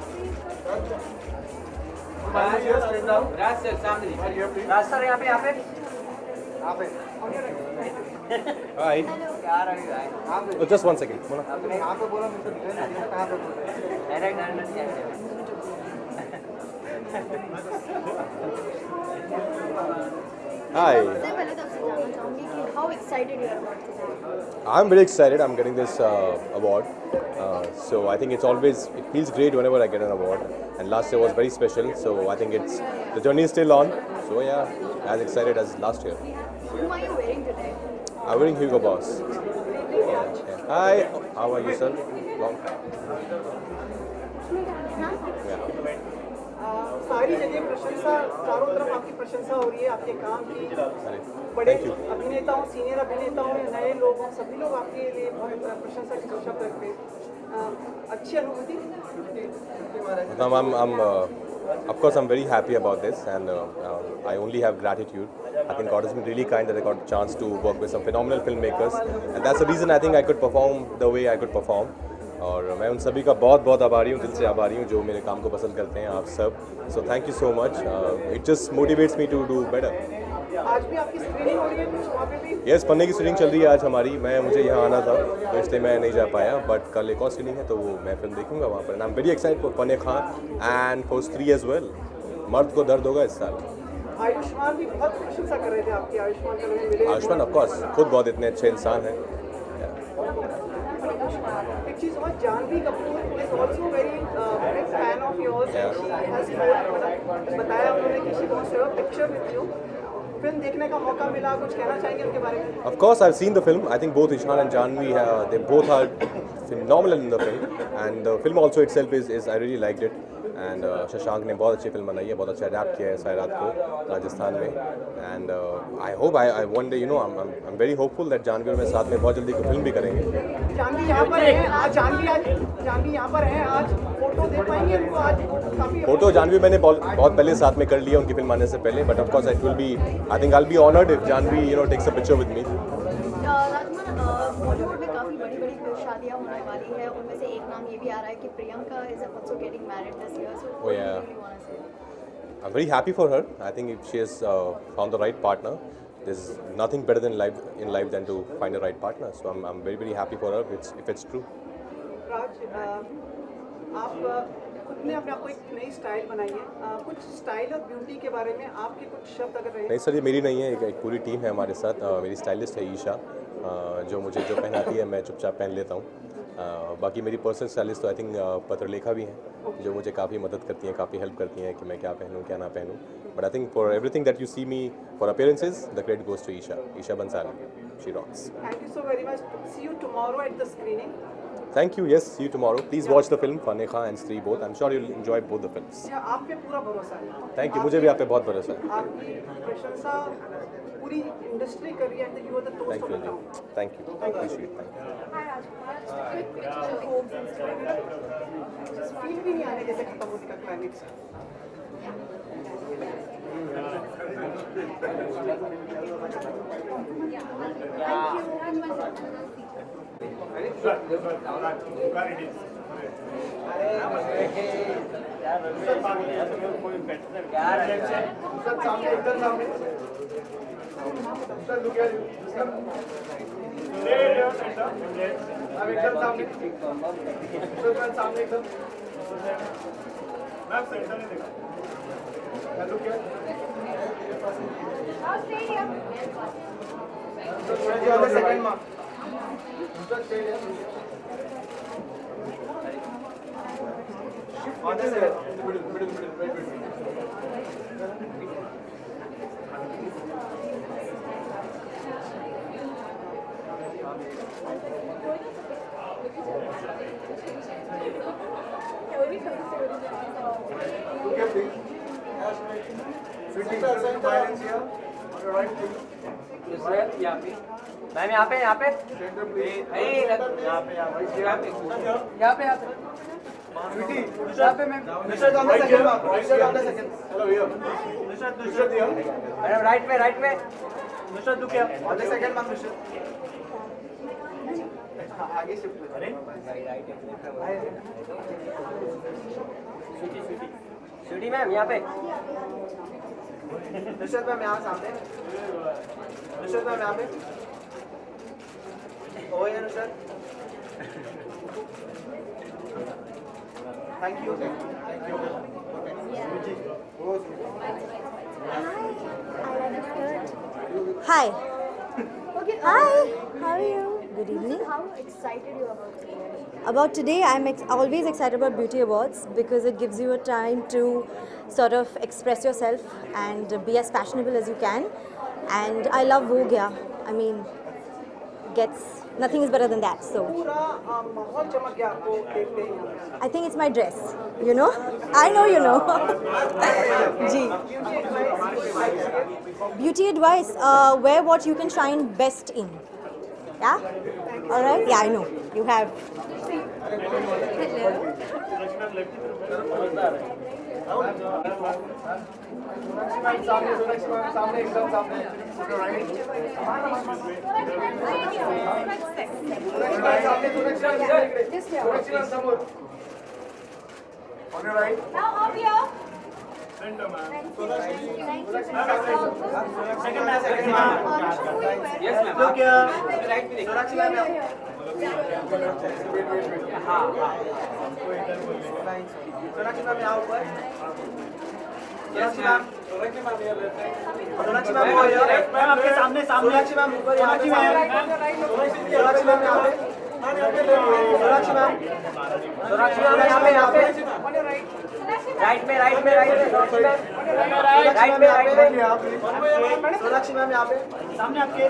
राज सर सामने राज सर यहाँ पे यहाँ पे यहाँ पे Hi. क्या रही है Oh, just one second. Mona. आपने यहाँ पे बोला मुझे दिखाई नहीं दिया कहाँ पे बोला डायरेक्ट डायरेक्ट Hi. सबसे पहले तो आपसे जानना चाहूँगी कि how excited you are about today. I'm very excited. I'm getting this uh, award. Uh, so I think it's always, it feels great whenever I get an award. And last year was very special. So I think it's, the journey is still on. So yeah, as excited as last year. Whom are you wearing today? I'm wearing Hugo Boss. Yeah, yeah. Hi. How are you, sir? Long time. Yeah. सारी जगह प्रशंसा, चारों तरफ आपकी प्रशंसा हो रही है आपके काम की। बड़े अभिनेता हो, सीनियर अभिनेता हो या नए लोग हों, सभी लोग आपके लिए बहुत प्रशंसा के शब्द रखते हैं। अच्छी अनुभूति। I'm, I'm, I'm, uh, of course, I'm very happy about this, and uh, uh, I only have gratitude. I think God has been really kind that I got a chance to work with some phenomenal filmmakers, and that's the reason I think I could perform the way I could perform. और मैं उन सभी का बहुत बहुत आभारी हूँ, दिल से आभारी हूँ जो मेरे काम को पसंद करते हैं, आप सब। So thank you so much. It just motivates me to do better. आज भी आपकी स्क्रीनिंग हो रही है कुछ वहाँ पे भी? यस, पन्ने की स्क्रीनिंग चल रही है आज हमारी। मैं मुझे यहाँ आना था तो इसलिए मैं नहीं जा पाया, बट कल एक और स्क्रीनिंग है तो वो मैं फिल्म देखूंगा वहाँ पर। I am very excited for पन्ने खान and for Stree as well. Mard Ko दर्द होगा इस साल। आयुष्मान भी बहुत प्रशंसा कर रहे थे आपकी। आयुष्मान कल हमें मिले। आयुष्मान ऑफ कोर्स खुद बहुत इतने अच्छे इंसान हैं। एक चीज़ और, Janhvi Kapoor is also very uh, big fan of yours. Yeah. She has told, बताया उन्होंने कि she wants to have a picture with you. Film देखने का मौका मिला, कुछ कहना चाहेंगे उनके बारे में? Of course, I've seen the film. I think both Ishan and Janvi, uh, they both are phenomenal in the film, and the film also itself is, is I really liked it. And uh, Shashank ने बहुत अच्छी film बनाई है, बहुत अच्छा adapt किया है सायरात को राजस्थान में। And I hope I I one day you know I am very hopeful that Janvi और मैं साथ में बहुत जल्दी कोई फिल्म भी करेंगे। जानवी यहाँ पर है आज, जानवी आज जानवी यहाँ पर है आज, फोटो दे पाएंगे उनको आज? काफी फोटो जानवी मैंने बहुत बहुत पहले साथ में कर लिया उनकी फिल्म आने से पहले, but of course it will be, I think I will be honoured if Janvi you know takes a picture with me. Bollywood में काफ़ी बड़ी बड़ी शादियाँ होने वाली है, उनमें से एक नाम ये भी आ रहा है कि Priyanka is also getting married this year, so Oh yeah, I'm very happy for her. I think if she has uh, found the right partner, there's nothing better than life in life than to find the right partner. So I'm I'm very very happy for her if it's, if it's true. Raj, आप खुद ने अपने आप को एक नई style बनाई है, कुछ स्टाइल और ब्यूटी के बारे में आपके कुछ शब्द अगर रहे? नहीं सर, ये मेरी नहीं है, एक, एक पूरी टीम है हमारे साथ। uh, मेरी स्टाइलिस्ट है ईशा, uh, जो मुझे जो पहनाती है मैं चुपचाप पहन लेता हूँ। uh, बाकी मेरी पर्सनल स्टाइलिस्ट तो आई थिंक पत्रलेखा भी हैं, जो मुझे काफ़ी मदद करती हैं, काफ़ी हेल्प करती हैं कि मैं क्या पहनूँ क्या ना पहनूँ। But I think for everything that you see me for appearances the credit goes to Isha Isha Bhansali. She rocks. Thank you so very much. See you tomorrow at the screening. Thank you. Yes, see you tomorrow. Please watch the film Fanne Khan and Stree both. I'm sure you'll enjoy both the films. आप पे पूरा भरोसा है। Thank you. मुझे भी आप पे बहुत भरोसा है। आपकी प्रशंसा पूरी इंडस्ट्री कर रही है, and you are the toast Thank of you. the town. Thank you. Appreciate it. Thank you. Hi Raj, quick picture. Just feel भी नहीं आने जैसे खत्म होने का climax. Second mark. On this side, in the middle, middle, middle, right, right. Okay, please. Sitting center violence here. On your right, please. यहाँ पे ma'am, यहाँ पे यहाँ पे Center, please. यहाँ पे यहाँ पे यहाँ पे यहाँ पे यहाँ पे Sweetie, यहाँ पे ma'am. Nishad on the second mark. Nishad on the second. Hello, here. Nishad, Nishad here. Madam right में राइट में Nishad, look here. On the second mark, Nishad. आगे शिफ्ट। अरे स्वीटी मैम यहाँ पे। निशद मैम यहाँ सामने। निशद मैम यहाँ पे। ओ ये Nishad. Thank you. Thank you. Hi. Okay. Hi. How are you? Good evening. How excited you are about today? About today, I'm ex always excited about Beauty Awards because it gives you a time to sort of express yourself and be as fashionable as you can. And I love Vogue, yeah. I mean, gets nothing is better than that. So I think it's my dress. You know? I know you know. Gee. Beauty advice: uh, wear what you can shine best in. Yeah? All right? Yeah, I know. You have. On your right. Now up here. Center, ma'am. Thank you. Thank you. Second ma'am, second ma'am. Yes, ma'am. Look here. Right में देखो। Sonakshi ma'am. हाँ हाँ। Sonakshi ma'am यहाँ ऊपर। Sonakshi ma'am. Sonakshi ma'am here left side. Sonakshi ma'am over here. Ma'am आपके सामने सामने। Sonakshi ma'am ऊपर यहाँ पे। Sonakshi ma'am यहाँ पे। Sonakshi ma'am. Sonakshi ma'am यहाँ पे यहाँ पे। राइट में राइट में राइट में राइट में राइट में सोनाक्षी मैम यहाँ पे सामने आपके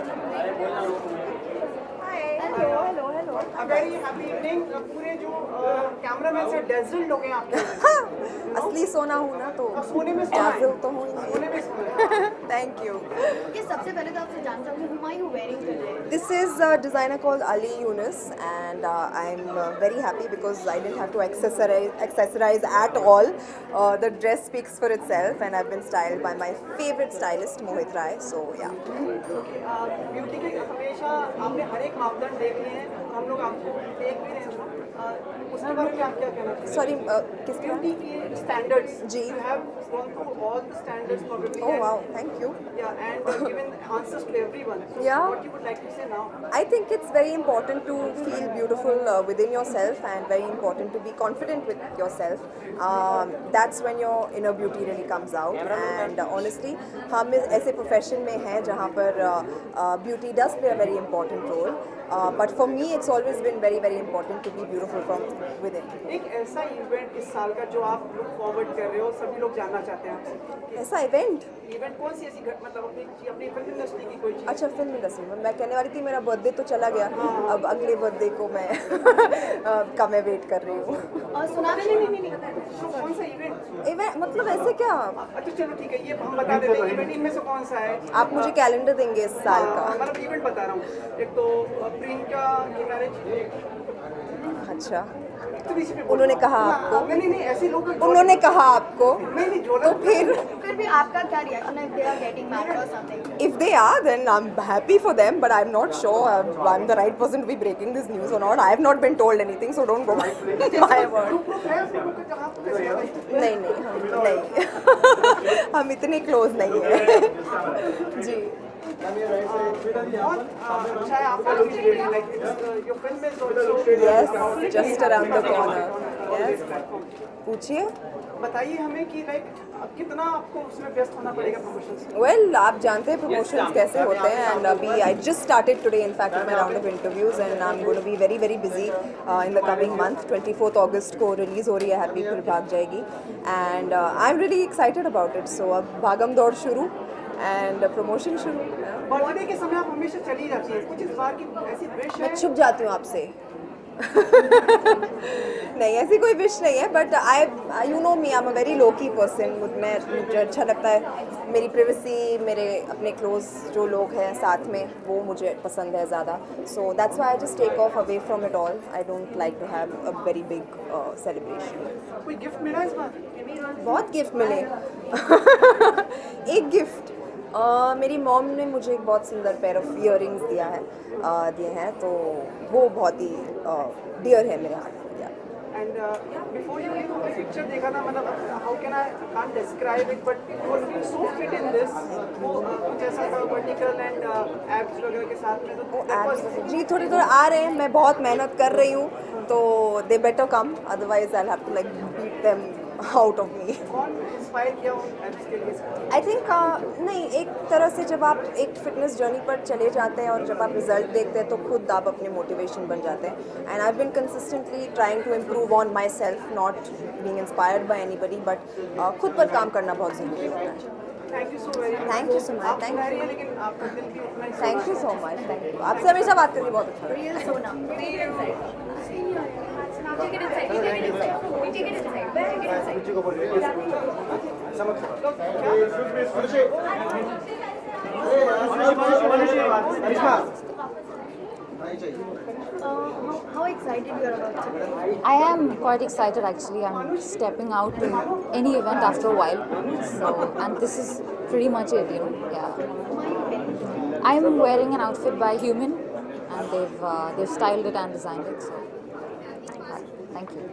hello hello hello a very happy evening पूरे जो कैमरामैन से डेज़ल्ट हो गए आप असली सोना हूँ ना तो सोने में डेज़ल्ट तो हूँ सोने में थैंक यू Okay, सबसे पहले तो आपसे जानना चाहूँगी whom are you wearing today? This is a designer called Ali Yunus, and uh, I'm uh, very happy because I didn't have to accessorize, accessorize at all. Uh, the dress speaks for itself, and I've been styled by my favorite stylist Mohit Rai. So yeah. Beauty के हमेशा आपने हर एक मापदंड देख लिए हैं हम लोग आपको देख भी रहे हैं उसके बारे में आप क्या कहना चाहते हैं Sorry, uh, किसके ब्यूटी के स्टैंडर्ड्स जी you have gone through all the standards probably Oh wow, thank you. yeah and uh, given answers to everyone so Yeah. what you would like to say now I think it's very important to feel beautiful uh, within yourself and very important to be confident with yourself. Um, that's when your inner beauty really comes out. And uh, honestly, हम ऐसे profession में हैं जहाँ पर uh, uh, beauty does play a very important role. Uh, but for me, it's always been very, very important to be beautiful from within. एक ऐसा event इस साल का जो आप लुक फॉरवर्ड कर रहे हो सभी लोग जानना चाहते हैं आपसे ऐसा इवेंट इवेंट कौन सी ऐसी घट मतलब अपनी अपनी फिल्म इंडस्ट्री की कोई चीज अच्छा फिल्म इंडस्ट्री में मैं कहने वाली थी मेरा बर्थडे तो चला गया अब अगले बर्थडे को मैं का मैं वेट कर रही हूँ और सोनाक्षी नहीं नहीं नहीं कौन सा इवेंट इवेंट मतलब ऐसे क्या अच्छा चलो ठीक है ये हम बता देते हैं इवेंट इनमें से कौन सा है आप मुझे कैलेंडर देंगे इस साल का मतलब इवेंट बता रहा हूँ एक तो प्रियंका की मैरिज अच्छा उन्होंने कहा आपको नहीं नहीं नहीं ऐसे लोग उन्होंने कहा आपको नहीं नहीं जो तो फिर फिर भी आपका क्या रिएक्शन है if they are getting married or something? If they are, then I'm happy for them, but I'm not sure uh, I'm the right person to be breaking this news or not. I have not been told anything, so don't go by my word. नहीं नहीं हम नहीं हम इतने close नहीं हैं जी Yes, just around the corner. Yes. पूछिए बताइए हमें कि लाइक कितना आपको उसमें व्यस्त होना पड़ेगा प्रमोशंस Well, आप जानते हैं प्रमोशंस कैसे होते हैं and अभी I just started today in fact my round of interviews and I'm going to be very very busy uh, in the coming month. twenty-fourth August को रिलीज हो रही है हैप्पी फिर भाग जाएगी and uh, I'm really excited about it. So अब भागम दौड़ शुरू and प्रमोशन शुरू. बर्थडे के समय आप हमेशा चली जाती है कुछ इस बार की ऐसी विश है मैं छुप जाती हूँ आपसे नहीं ऐसी कोई विश नहीं है but I you know me I am a very low key person मैं मुझे अच्छा लगता है मेरी प्राइवेसी मेरे अपने क्लोज जो लोग हैं साथ में वो मुझे पसंद है ज़्यादा so that's why I just take off away from it all I don't like to have a very big celebration कोई गिफ्ट मिला इस बार बहुत गिफ्ट मिले एक गिफ्ट Uh, मेरी मॉम ने मुझे एक बहुत सुंदर पेयर ऑफ इयररिंग्स दिया है uh, दिए हैं तो वो बहुत ही डियर uh, है मेरे हाथ में and before you leave picture देखा था मतलब how can I can't describe it but you are looking so fit in this वो कुछ ऐसा था वर्टिकल एंड एब्स वगैरह के साथ में तो एब्स जी थोड़े थोड़े आ रहे हैं मैं बहुत मेहनत कर रही हूँ तो they better come otherwise I have to like beat them out of me. कौन इंस्पायर किया उन एप्स के लिए? I think uh, नहीं, एक तरह से जब आप एक फिटनेस जर्नी पर चले जाते हैं और जब आप रिजल्ट देखते हैं तो खुद आप अपने मोटिवेशन बन जाते हैं. And I've been consistently trying to improve on myself, not being inspired by anybody, but uh, खुद पर काम करना बहुत ज़रूरी होता है. Thank you so very much. Thank you so much. आप Thank सुना रही you. हैं लेकिन आपका दिल भी उतना ही Thank you so much. Thank you. आपसे हमेशा बात करके बहुत अच्छा लगा. Real Sonam. Take it inside. Take it inside. We take it inside. We take it inside. We take it inside. कुछ को बोल रही है समझ करिश्मा Uh, how, how excited you are about today? I am quite excited actually. I'm stepping out to any event after a while. So, and this is pretty much it, you know. Yeah. I'm wearing an outfit by Human, and they've uh, they've styled it and designed it. So, uh, thank you.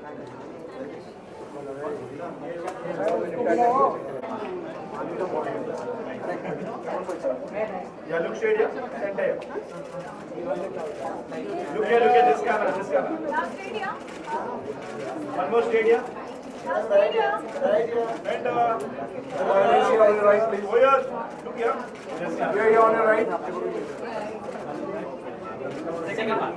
Yeah, look straight here. Center here. Look here, look at this camera, this camera. One more straight here. Right here. Right here. And uh, on your right, please. Oh yeah. Look here. Here, here on your right. Second part.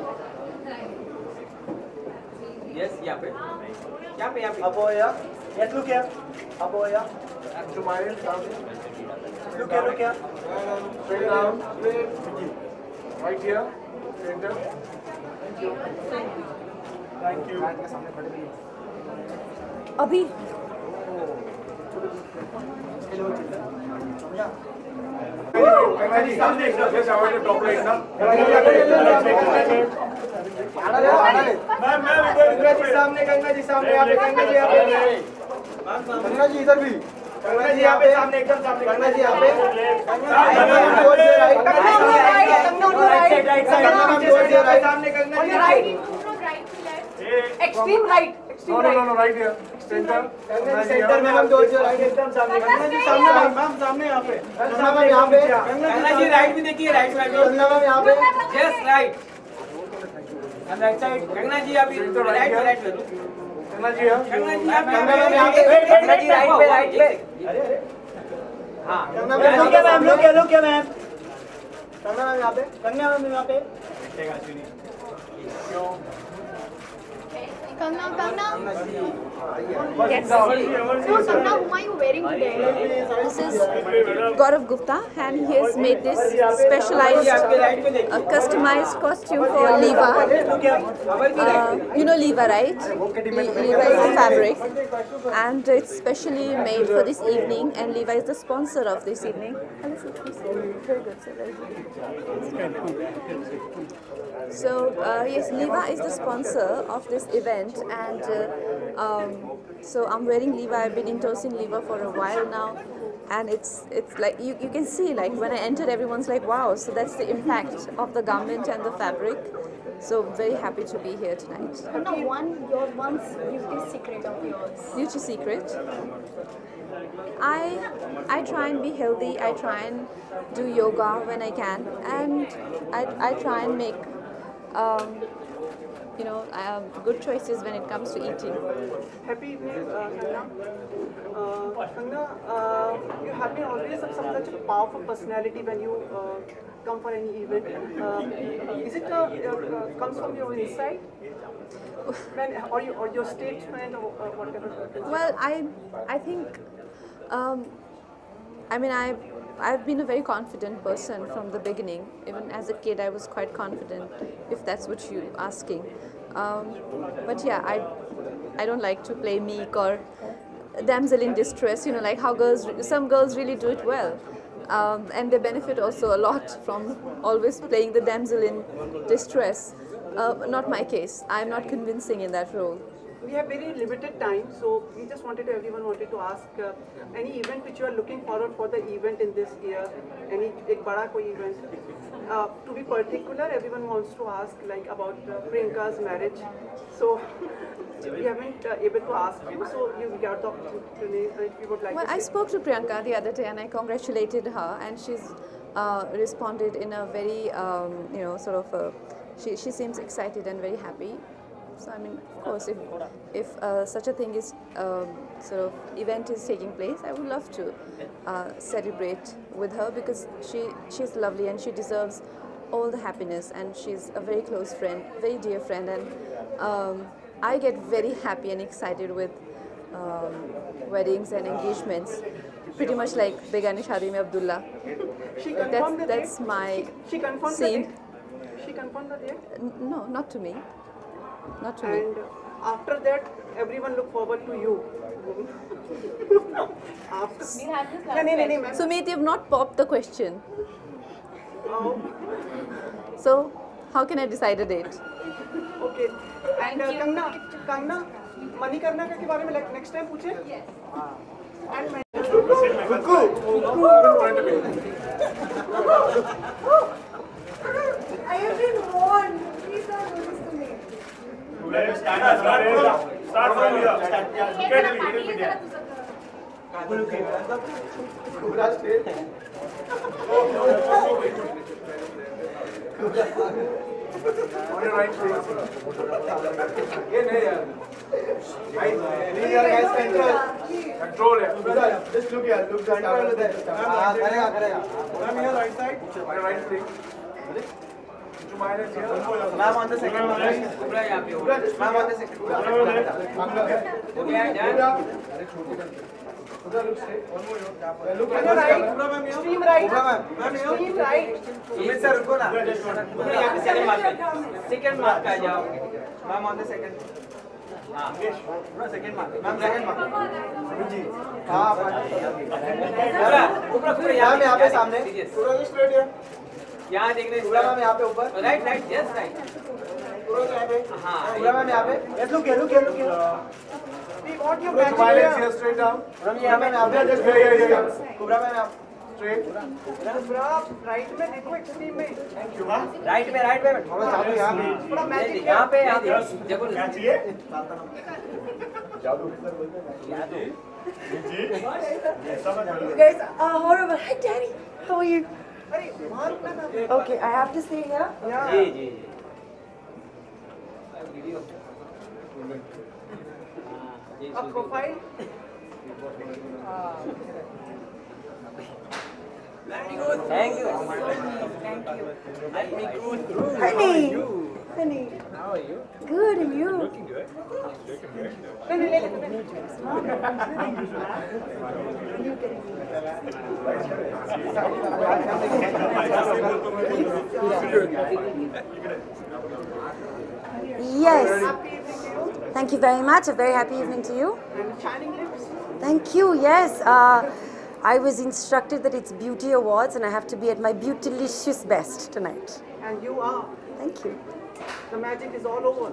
Yes, यहाँ पे. यहाँ पे, यहाँ पे. Up over here. Yes, look here. Up over here. Smile. Look here, look here. Straight down. Right here. Center. Thank you. Thank you. अभी गंगा जी सामने एकदम जैसे हमारे टॉप लाइन ना मैम मैम गंगा जी सामने गंगा जी सामने यहाँ पे गंगा जी यहाँ पे गंगा जी इधर भी गंगा जी यहाँ पे सामने एकदम सामने गंगा जी यहाँ पे सामने Ganga ji Extreme right. No, no, no, no, right here. Center. Centre में हम दो जो राइट एकदम सामने गंगा जी सामने मैम सामने यहाँ पे गंगा मैम यहाँ पे गंगा जी राइट भी देखिए, राइट साइड में. गंगा मैम यहाँ पे Yes, right. And right side. Ganga ji अभी राइट पे राइट पे. गंगा जी यहाँ. गंगा जी यहाँ पे. गंगा मैम यहाँ पे गंगा जी राइट पे राइट पे. हाँ. गंगा मैम लोग क्या मैम लोग क्या लोग क्या मैम. गंगा मैम यहाँ पे गंगा मैम यहाँ पे. Kangna, Kangna. Yes. So, Kangna, whom are you wearing today? This is Gaurav Gupta, and he has made this specialized, uh, customized costume for Liva. Uh, you know Liva, right? Le- Liva is the fabric, and it's specially made for this evening. And Liva is the sponsor of this evening. Very good, sir. Very good. So uh, yes, Liva is the sponsor of this event, and uh, um, so I'm wearing Liva. I've been endorsing Liva for a while now, and it's it's like you, you can see, like when I entered, everyone's like, wow. So that's the impact of the garment and the fabric. So very happy to be here tonight. Kangna, one your once beauty secret of yours. Beauty secret. I I try and be healthy. I try and do yoga when I can, and I I try and make. Um, you know, um, good choices when it comes to eating. Happy evening, uh, Kangna. Uh, Kangna, uh, you have been always of such a powerful personality when you uh, come for any event. Uh, is it uh, uh, comes from your inside, when, or you or your statement or uh, whatever? Well, I I think, um, I mean I. I've been a very confident person from the beginning. Even as a kid, I was quite confident, if that's what you're asking. Um, but yeah, I, I don't like to play meek or damsel in distress. You know, like how girls, some girls really do it well, um, and they benefit also a lot from always playing the damsel in distress. Uh, not my case. I'm not convincing in that role. We have very limited time, so we just wanted to, everyone wanted to ask uh, any event which you are looking forward for the event in this year, any ek bada koi event. Uh, to be particular, everyone wants to ask like about uh, Priyanka's marriage. So we haven't uh, able to ask you, so you got the opportunity if you would like well, to say. I spoke to Priyanka the other day and I congratulated her, and she's uh, responded in a very, um, you know, sort of, a, she, she seems excited and very happy. So I mean, of course, if if uh, such a thing is um, sort of event is taking place, I would love to uh, celebrate with her because she she's lovely and she deserves all the happiness, and she's a very close friend, very dear friend, and um, I get very happy and excited with um, weddings and engagements, pretty much like Begani Shadi Mein Abdullah. She That's, confirmed the that's date? my She confirmed the scene. date? She confirmed the date? N- No, not to me. Not to And me. after that, everyone look forward to you. After. No, no, no, no, ma'am. Sumit, you've not popped the question. Oh, So, how can I decide a date? okay. And uh, Kangna, Kangna, Manikarna के बारे में like next time पूछे? And मैं Cuckoo. I have been warned. Please don't do this to me. Start from start from here. Look at me, little bit here. Kubra straight. On your right, please. ये नहीं यार. Guys, these are guys control. Control है. Just look here. Look the camera there. हाँ करेगा करेगा. Ma'am, your right side. On your right, please. Ma'am on the second one. Kubra यहाँ पे हो. Ma'am on the second one. Look on your right. Stream right. Stream right. Sumit sir रुको ना. Kubra यहाँ पे second mark पे. Second mark पे आ जाओ. Ma'am on the second. हाँ. Kubra second mark. Ma'am second mark. Sumit ji. हाँ. Kubra Kubra Kubra यहाँ पे यहाँ पे सामने. Kubra just straight here. यहाँ देखने. Kubra मैम यहाँ पे ऊपर. Right right yes right. Kubra यहाँ पे. हाँ. Kubra मैम यहाँ पे. Yes, look here, look here, look here. We want your magic Smile here. here straight down. Kubra यहाँ पे यहाँ पे. Just here here here. Kubra ma'am यहाँ. Straight. Kubra right में देखो extreme में. Thank you हाँ. Right में right में. थोड़ा चालू यहाँ पे. थोड़ा magic यहाँ पे यहाँ पे. जादू. क्या चाहिए? जादू. जादू. जी. You guys are horrible. Hi, Daddy. How are you? Okay, I have to stay here. Ji ji. A profile. Thank you. Thank you. Let me go through. Honey. Honey. How are you? Good, and you? Looking good. Looking good. Yes. Thank you very much. A very happy evening to you. And shining lips. Thank you. Yes. Uh, I was instructed that it's Beauty Awards and I have to be at my beautylicious best tonight. And you are. Thank you. The magic is all over.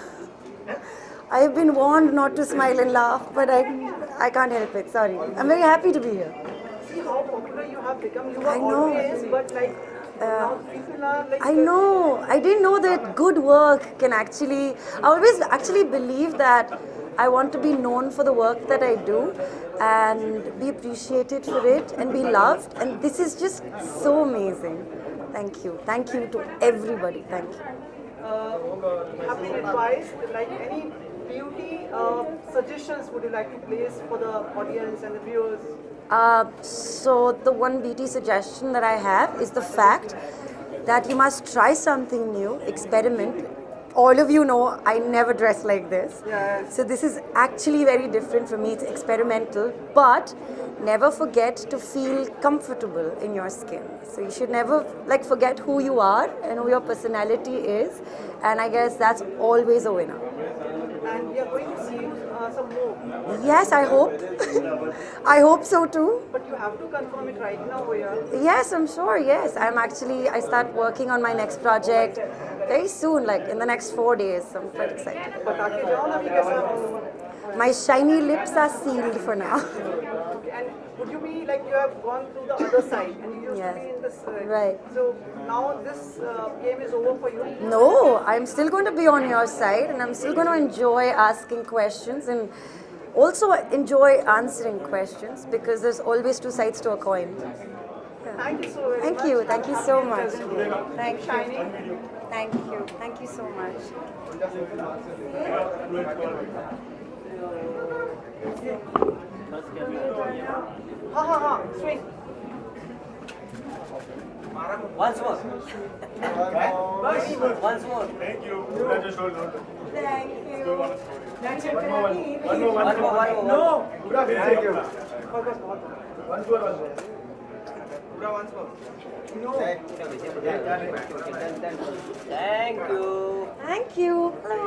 I have been warned not to smile and laugh, but I, I can't help it. Sorry. I'm very happy to be here. See how popular you have become. You were I know. always, but like now people are like. I know. I didn't know that good work can actually. I always actually believe that I want to be known for the work that I do and be appreciated for it and be loved. And this is just so amazing. Thank you. Thank you to everybody. Thank you. Uh, have been advised like any beauty uh, suggestions would you like to place for the audience and the viewers? Uh, so the one beauty suggestion that I have is the fact that you must try something new, experiment. All of you know I never dress like this. Yes. So this is actually very different for me. It's experimental, but never forget to feel comfortable in your skin. So you should never like forget who you are and who your personality is. And I guess that's always a winner. And we are going to see you uh, some more. Yes, I hope. I hope so too. But you have to confirm it right now, here. Yes, I'm sure. Yes, I'm actually, I start working on my next project very soon, like in the next four days. I'm quite excited. बताके जाओ ना कि कैसा. My shiny lips are sealed for now. Okay, and would you be like you have gone through the other side and you used Yes. to be in this side? Right. So now this uh, game is over for you. No, I'm still going to be on your side and I'm still going to enjoy asking questions and also enjoy answering questions because there's always two sides to a coin. Thank you so very Thank much. you. Thank you so much. Thank Shining. you. Thank you. Thank you so much. हाँ हाँ हाँ swing. Once more. Once more. Thank you. Just hold on. Thank you. That's it. One more, one more, one more, one more. No. Pura thank you. Once more, once more. Pura once more. No. Thank you. Thank you. Hello.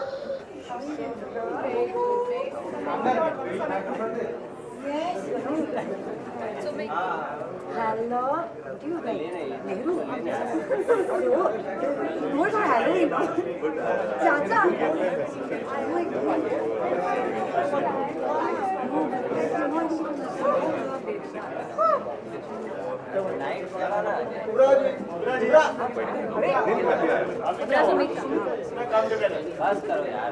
Hello. Nehru. What are you doing? Chacha. बस करो यार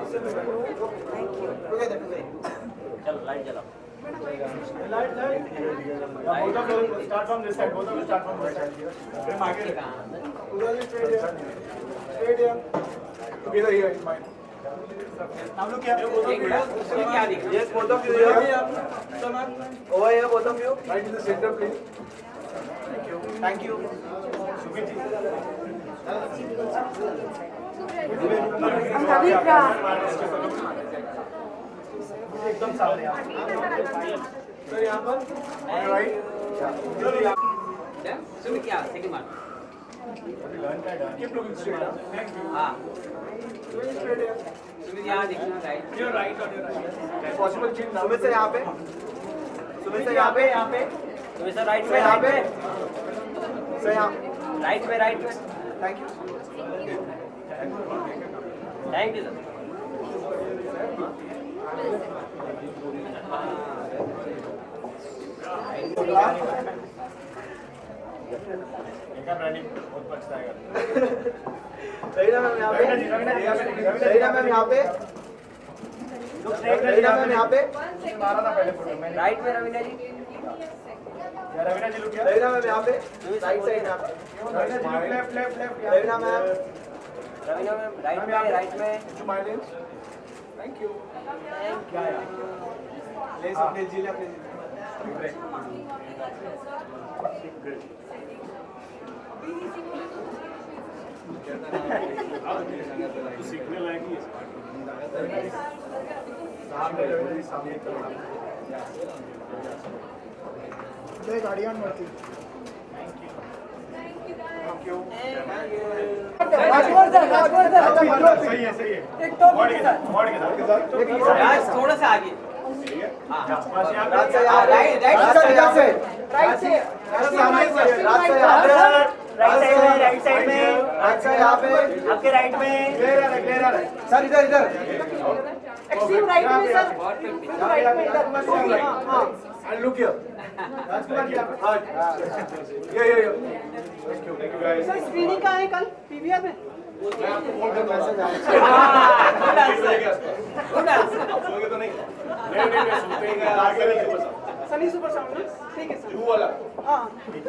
चलो light जलाओ Light, light. Both of you start from this side. Both of you start from this side. Then आगे. Pura straight here. Straight here. Together here in mind. हम लोग क्या? क्या दिख रहा है? Yes, both of you here. Over here, both of you. Right in the center, please. Thank you. Sumit ji. Pavitra. एकदम सामने आप. सर यहाँ पर. Right. सुमित क्या? सेकंड मार. Keep looking straight. Thank you. हाँ. Straight here. सुमित यहाँ देखना right. You're right on your right. Possible chin. Sumit से यहाँ पे. सुमित से यहाँ पे, यहाँ पे. सुमित सर राइट में यहाँ पे. सर यहाँ. राइट में राइट में. Thank you. Thank you sir. इनका ब्रांडिंग बहुत पछताएगा. रवीना मैम यहाँ पे. रवीना मैम यहाँ पे. रवीना मैम यहाँ पे. मारा था पहले फोटो मैंने. राइट में रवीना जी. या रवीना जी लुक किया. रवीना मैम यहाँ पे. राइट साइड यहाँ पे. Raveena ji left left left. Raveena ma'am. Raveena ma'am right में राइट में. Smile. Thank you. Thank you. ले सकते जी ले अपने. सीखने लायक ही है. जय गाड़ियान मरती. Thank you. राजवर्धन, राजवर्धन. सही है सही है. एक तो मॉड के साथ मॉड के साथ. राज थोड़ा सा आगे. हाँ. राज से यहाँ राइट राइट से राइट से राइट से राज से यहाँ पे राज से यहाँ पे राइट साइड में राइट साइड में. राज से यहाँ पे आपके राइट में. क्लियर है क्लियर है. सर इधर इधर. एक्सट्रीम राइट में सर. राइट में इधर. हाँ. And look here. Rajkumar ji आप. हाँ. ये ये ये. Thank you thank you guys. Sir screening कहाँ है कल पीवीआर में? मैं आपको फोन करके मैसेज आया. सोएंगे तो नहीं. नहीं नहीं नहीं सोते हैं आगे नहीं बस. सनी सुपर साउंड ना? ठीक है सर. यू वाला. हाँ.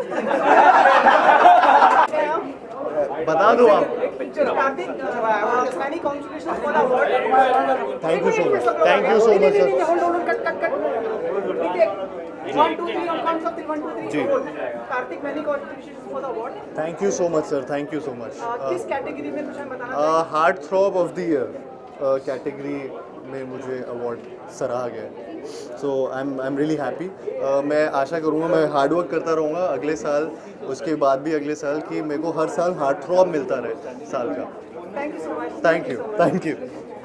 बता दो आप. Kartik Sunny congratulations for the award. Thank you so much. Thank you so much, sir. Hold hold cut cut cut. ठीक है. One two three on count of three. One two three. जी. Kartik many congratulations for the award. Thank you so much, sir. Thank you so much. किस category में कुछ हमें बताना Uh, heart throb of the year category में मुझे award सराहा गया. So I am I am really happy. मैं आशा करूँगा मैं हार्ड वर्क करता रहूँगा अगले साल, उसके बाद भी अगले साल, कि मेरे को हर साल हार्ट थ्रॉब मिलता रहे साल का. Thank you so much. Thank you thank you.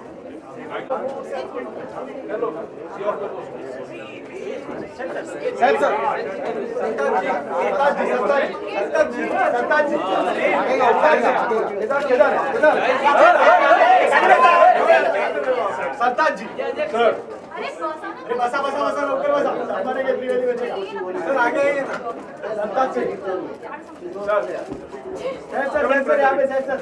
Sir sir. Sartaj ji. Sir. अरे बसा बसा बसा लवकर बसा. हमारे के प्रीवेली बचेगा. सर आगे आइए ना. Sartaj ji. Sir. Sir sir sir यहाँ पे सर सर.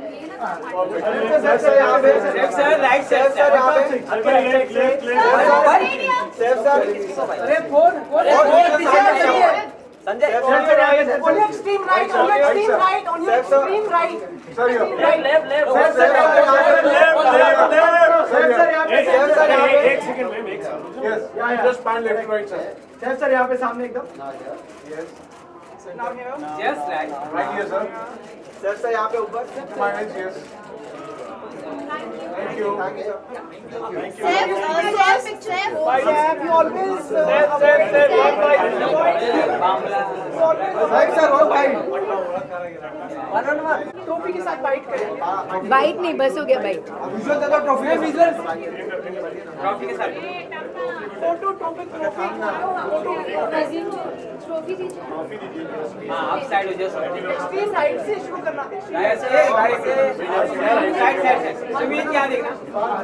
सर सर यहाँ पे. सर राइट सर सर यहाँ पे. Left sir sir. अरे फोन फोन पीछे आ जाइए. Sanjay, Sir, on sir, your right, right, sir, on your sir. extreme Right, right, sir. on your Right, extreme sir. right, on your Sir, sir. extreme right. Sir, here. Extreme Left, right. left, left. Sir, sir, left, left, left, left. Sir, sir, यहाँ पे, एक sir, sir, यहाँ पे. एक second ma'am, एक second. Yes, yeah, yeah. Just pan left, right, sir. Sir, sir, यहाँ पे सामने एकदम. Yes. Now here. Just right. Right here, sir. Sir, sir, यहाँ पे ऊपर. To my hands, yes. Thank you. Thank you, sir. Thank you. Safe, uh, safe, safe. Chef, you always. uh, Safe, safe, safe. One bite. Right, sir, one bite. One on one. टोपी के साथ bite करें. Bite नहीं, बस हो गया bite. Visual दे दो trophy में विजुअल. ट्रॉफी के साथ. फोटो टोपी ट्रॉफी. ट्रॉफी दीजिए. हाँ, आप साइड हो जाओ. एक्सट्रीम साइड से शुरू करना. राइट से, राइट से. साइड साइड से. सुमित क्या देखना?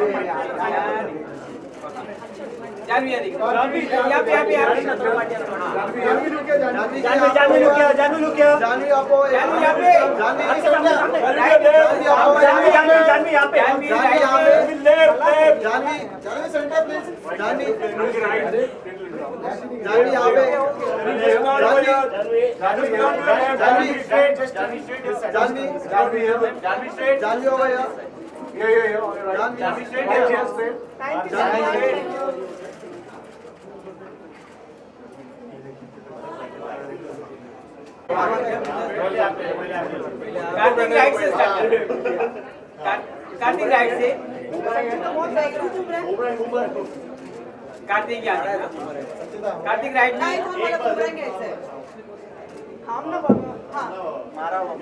जानवी यहाँ देखना. यहाँ पे यहाँ पे यहाँ पे. जानवी रुक गया, जानवी. जानवी लुक किया, जानवी लुक किया. जानवी आपको. जानवी यहाँ पे. जानवी जानवी जानवी आपको. जानवी जानवी जानवी यहाँ पे. जानवी जानवी यहाँ राइट पे. से. Left, left. Janhvi, Janhvi centre please. Janhvi. Janhvi यहाँ पे. Janhvi. Janhvi straight, just Janhvi straight. Janhvi. Janhvi here. Janhvi straight. Janhvi over here. Yeah, yeah, yeah. Janhvi. Janhvi straight. Yes, yes, straight. Janhvi straight. Kartik right से स्टार्ट. कार्तिक राइट से. कार्तिक यहाँ देखना. कार्तिक राइट में. हम ना बाबा. हाँ. मारा हुआ.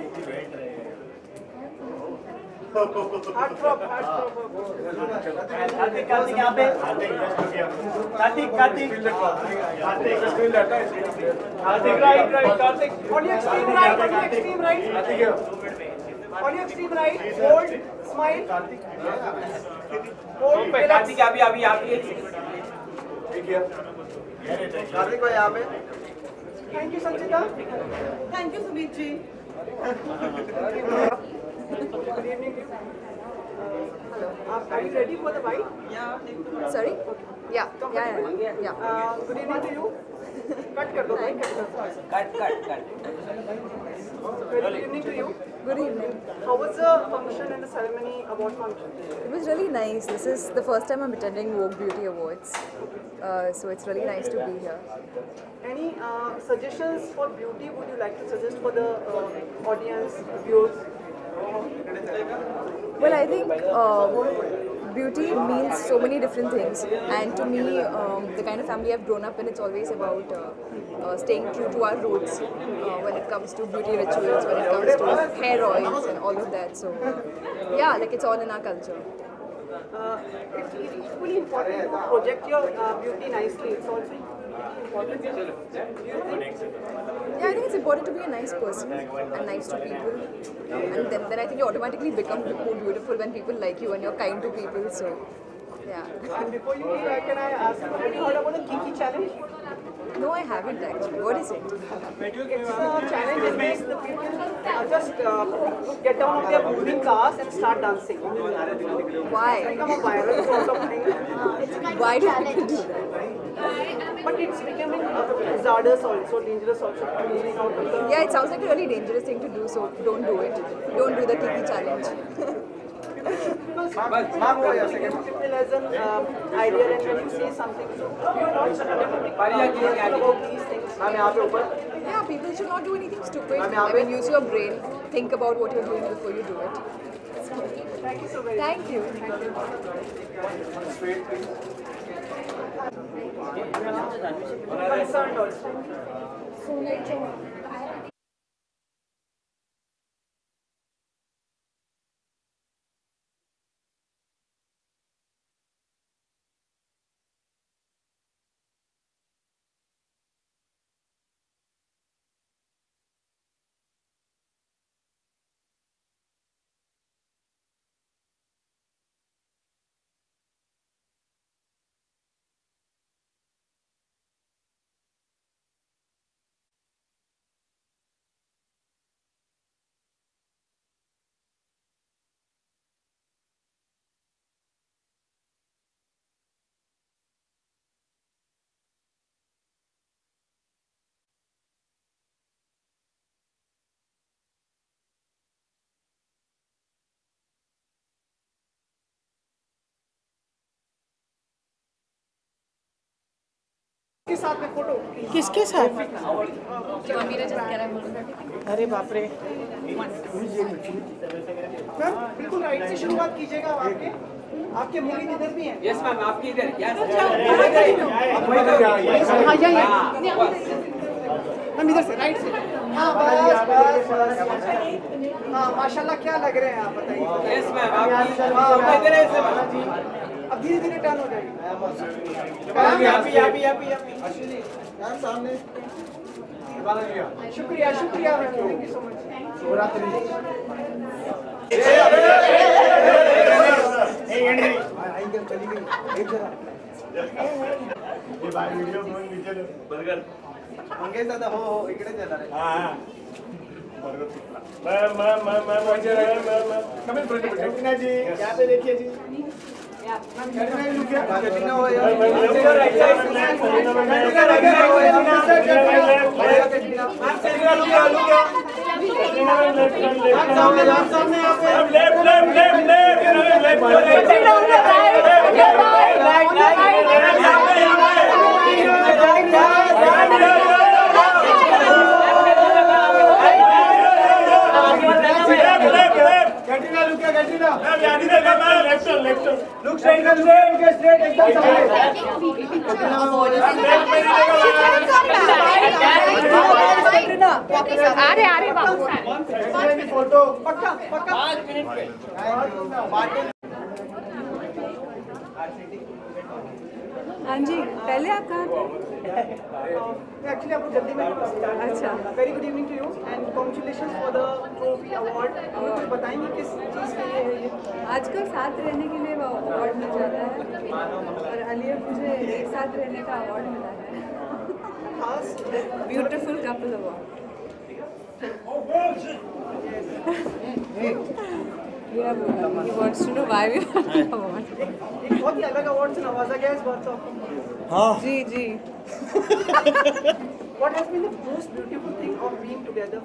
Heart drop, heart drop. Kartik, Kartik यहाँ पे. Kartik, Kartik. Kartik right, right. Kartik. On your extreme right, on your extreme right. On your extreme right. Hold, smile. Hold, relax. Kartik अभी अभी अभी एक सेकंड. कार्तिक भाई यहाँ पे. Thank you, Sanchita. Thank you, Sumit ji. Good evening. Uh, are you ready for the bite? Yeah. Sorry? Yeah, yeah, yeah. yeah. Uh, good evening to you. Cut कर दो भाई, cut कर दो. Cut cut cut. Very good evening to you. Good evening. How was the function and the ceremony award function? It was really nice. This is the first time I'm attending Vogue Beauty Awards. Uh, so it's really nice to be here. Any uh, suggestions for beauty would you like to suggest for the uh, audience, viewers? Well, I think uh, beauty means so many different things, and to me, um, the kind of family I've grown up in, it's always about uh, uh, staying true to our roots uh, when it comes to beauty rituals, when it comes to hair oils and all of that. So, yeah, like it's all in our culture. Uh, it's equally important to project your uh, beauty nicely. It's also important. Do you think? Yeah, I think it's important to be a nice person and nice to people, and then, then I think you automatically become more beautiful when people like you and you're kind to people. So, yeah. And before you leave, uh, can I ask you, have you heard about the Kiki challenge? No, I haven't actually. What is it? It's a challenge in which the people uh, just uh, get down on their moving cars and start dancing. Why? It's become a viral sort of thing. It's a kind Why of do challenge. people do that? But it's becoming uh, hazardous also, dangerous also. Moving out of the Yeah, it sounds like a really dangerous thing to do, so don't do it. Don't do the Kiki challenge. Because people as an um, idea and when you say something, so you're not about these things. Yeah, people should not do anything stupid. I mean, use your brain. Think about what you're doing before you do it. Thank you so very Thank much. you. Concerned also. के साथ में photo किसके साथ? अरे बाप रे ma'am बिल्कुल right से शुरुआत कीजिएगा आपके आपके मुरीद इधर भी हैं यस मैम आपकी इधर मैम इधर से राइट से हाँ बस बस बस हाँ माशाल्लाह क्या लग रहे हैं आप बताइए यस मैम हाँ इधर है सर अब धीरे धीरे टर्न हो जाएगी सामने शुक्रिया शुक्रिया ma'am thank you so much Mangesh dada हो हो इकडे चला रे हां मैं मैं मैं मैं मुझे कमेंट प्रतिभा जी यहां पे देखिए जी कैटरीना हो यार सामने सामने left left left left Look straight, look straight, get straight, एकदम अरे अरे बाबू फोटो पक्का पक्का पाँच मिनट के हाँ जी पहले आप कहाँ थे? एक्चुअली आपको जल्दी में अच्छा very good evening to you and congratulations for the trophy award कुछ बताएंगे किस चीज़ के लिए है ये आजकल साथ रहने के लिए अवार्ड मिल जाता है और अलिया मुझे एक साथ रहने का अवार्ड मिला है खास beautiful couple award Yeah, he wants to know why we won the award. एक बहुत ही अलग अवार्ड से नवाजा गया इस बार तो हाँ जी जी What has been the most beautiful thing of being together?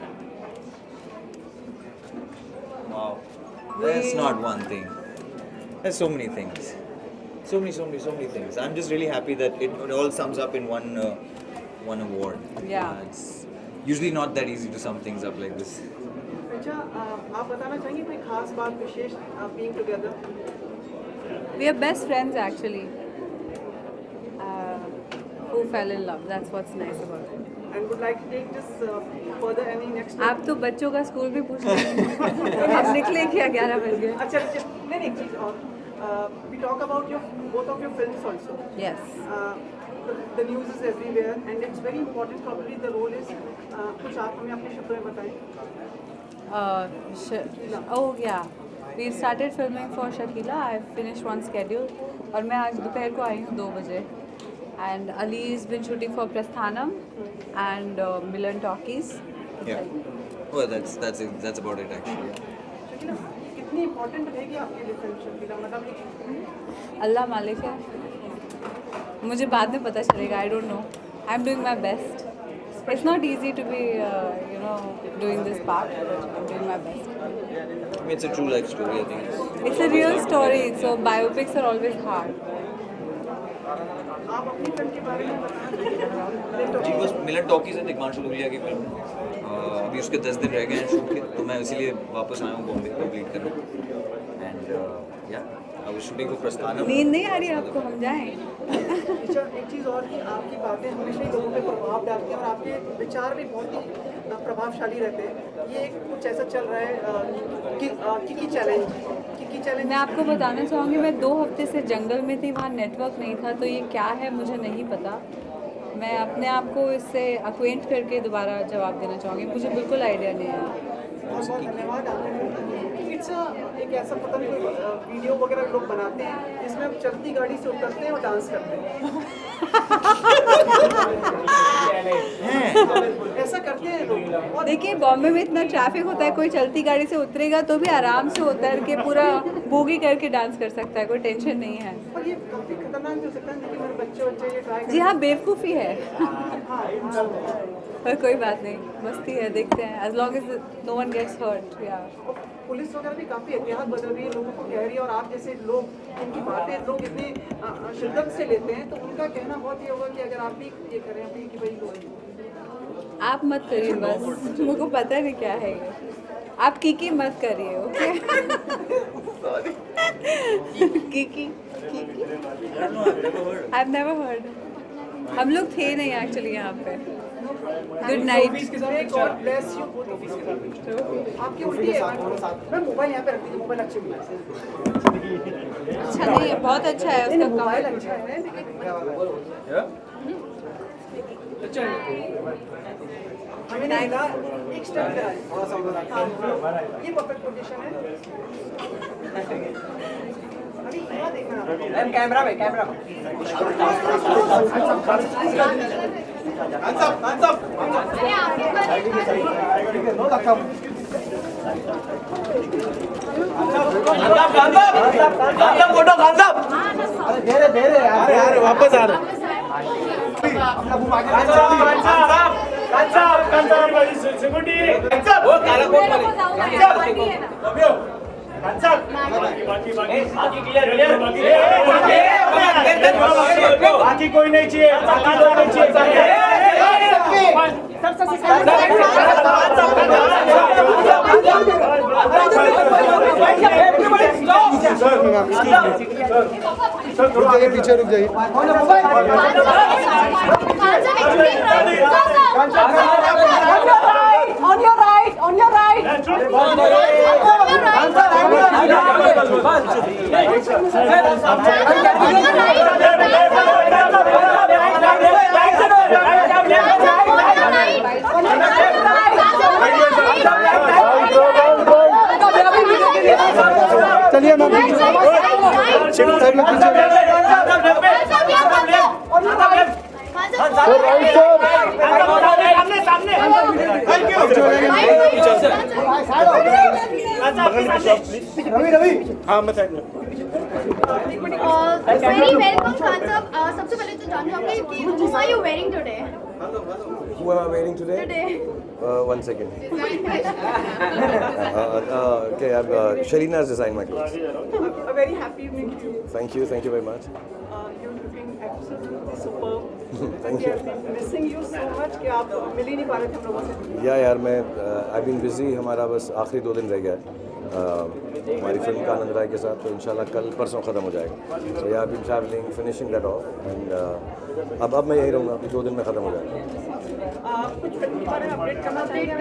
Wow, there's not one thing. There's so many things, so many, so many, so many things. I'm just really happy that it, it all sums up in one, uh, one award. Yeah. Uh, it's usually not that easy to sum things up like this. अच्छा आप बताना चाहेंगे कोई खास बात विशेष being together? We are best friends actually. Uh, who fell in love. That's what's nice about it. And would like to take this uh, further any next step? आप तो बच्चों का स्कूल भी पूछ रहे हैं अब निकले क्या ग्यारह बज गए अच्छा अच्छा नहीं नहीं एक चीज़ और we talk about your both of your films also. Yes. Uh, the, the news is everywhere and it's very important. Probably the role is uh, कुछ आप हमें अपने शब्दों में बताएं. Uh, oh yeah, we started filming for Shakila. I finished one schedule और मैं आज दोपहर को आई हूँ दो बजे. And Ali's been shooting for Prasthanam and uh, Milan Talkies. Yeah. Well, that's that's it, that's about it actually. Shakeela कितनी important रहेगी आपके लिए फिल्म शकीला मतलब अल्लाह मालिक है मुझे बाद में पता चलेगा. I don't know. I'm doing my best. It's not easy to be, uh, you know, doing this part, but I'm doing my best. I mean, it's a true life story, I think. It's a real story, so biopics are always hard. आप अपनी film के बारे में जी बस मिलन talkies है दिग्मांशु धूलिया की film. अभी उसके दस दिन रह गए हैं शूट के, तो मैं इसीलिए वापस आया हूँ बॉम्बे कंप्लीट करने. And yeah I was shooting for Prasthanam. नींद नहीं आ रही आपको? हम जाएं. अच्छा एक चीज़ और कि आपकी बातें हमेशा ही लोगों पे प्रभाव डालती हैं और आपके विचार भी बहुत ही प्रभावशाली रहते हैं. ये एक कुछ ऐसा चल रहा है कि किकी चैलेंज किकी चैलेंज. मैं आपको बताना चाहूँगी मैं दो हफ्ते से जंगल में थी, वहाँ नेटवर्क नहीं था, तो ये क्या है मुझे नहीं पता. मैं अपने आप को इससे अक्वेंट करके दोबारा जवाब देना चाहूँगी. मुझे बिल्कुल आइडिया नहीं है. बहुत बहुत धन्यवाद. इट्स एक ऐसा पता नहीं कोई वीडियो वगैरह लोग बनाते हैं जिसमें हम चलती गाड़ी से उतरते हैं और डांस करते हैं. ऐसा करते हैं लोग. देखिए बॉम्बे में इतना ट्रैफिक होता है, कोई चलती गाड़ी से उतरेगा तो भी आराम से उतर के पूरा बोगी करके डांस कर सकता है, कोई टेंशन नहीं है. और ये काफी खतरनाक भी हो सकता है कि मेरे बच्चे बच्चे ये ट्राई. जी हाँ, बेवकूफ़ी है. पर कोई बात नहीं, मस्ती है, देखते हैं. As long as no one gets hurt. या पुलिस वगैरह भी काफी एहतियात बदल रही है, लोगों को कह रही है, और आप जैसे लोग इनकी बातें लोग इतनी शिद्दत से लेते हैं, तो उनका कहना बहुत ये होगा कि अगर आप भी ये करें अभी कि भाई आप मत करिए बस, मुझको पता नहीं क्या है ये, आप कीकी मत करिए, okay? Kiki Kiki I have never heard, हम लोग थे नहीं एक्चुअली यहाँ पे। Good night. God bless you both office के साथ। आपकी उल्टी है मैं मोबाइल यहाँ पे रख दीजिए, मोबाइल अच्छे मिला अच्छा नहीं है, बहुत अच्छा है उसका मोबाइल अच्छा है लेकिन अच्छा हमें नहीं लगा एक स्टेप पे आए थोड़ा सा, ये परफेक्ट पोजीशन है अभी यहाँ देखना मैम, कैमरा में कैमरा में hands up hands up photo hands up, अरे दे रहे दे रहे यार यार वापस आ रहे अपना मुंह आगे hands up hands up hands up भाई सिक्योरिटी hands up वो काला कोट वाले hands up बाकी बाकी बाकी क्लियर क्लियर बाकी कोई नहीं चाहिए, बाकी कोई नहीं चाहिए। रुक जाइए, पीछे रुक जाइए। On your right, on your right. चलिए मैम, शिफ्ट साइड में पीछे। सामने रवि रवि हाँ मैं साइड में। वेरी वेलकम खान साहब, सबसे पहले तो जानना चाहूंगी कि what are you wearing today? Who am I wearing today? Today. Uh, one second. uh, uh, okay, I'm, uh, Sharina has designed my clothes. A very happy evening to you. Thank you, thank you very much. Uh, you're looking absolutely superb. Thank We you. have been missing you so much कि आप मिल ही नहीं पा रहे थे हम लोगों से। या यार मैं आई बीन बिजी, हमारा बस आखिरी दो दिन रह गया है हमारी फिल्म का आनंद राय के साथ, तो इंशाल्लाह कल परसों ख़त्म हो जाएगा। So yeah been travelling finishing that off and अब अब मैं यहीं रहूँगा, अभी दो दिन में ख़त्म हो जाएगा। कुछ फिल्म के बारे में अपडेट करना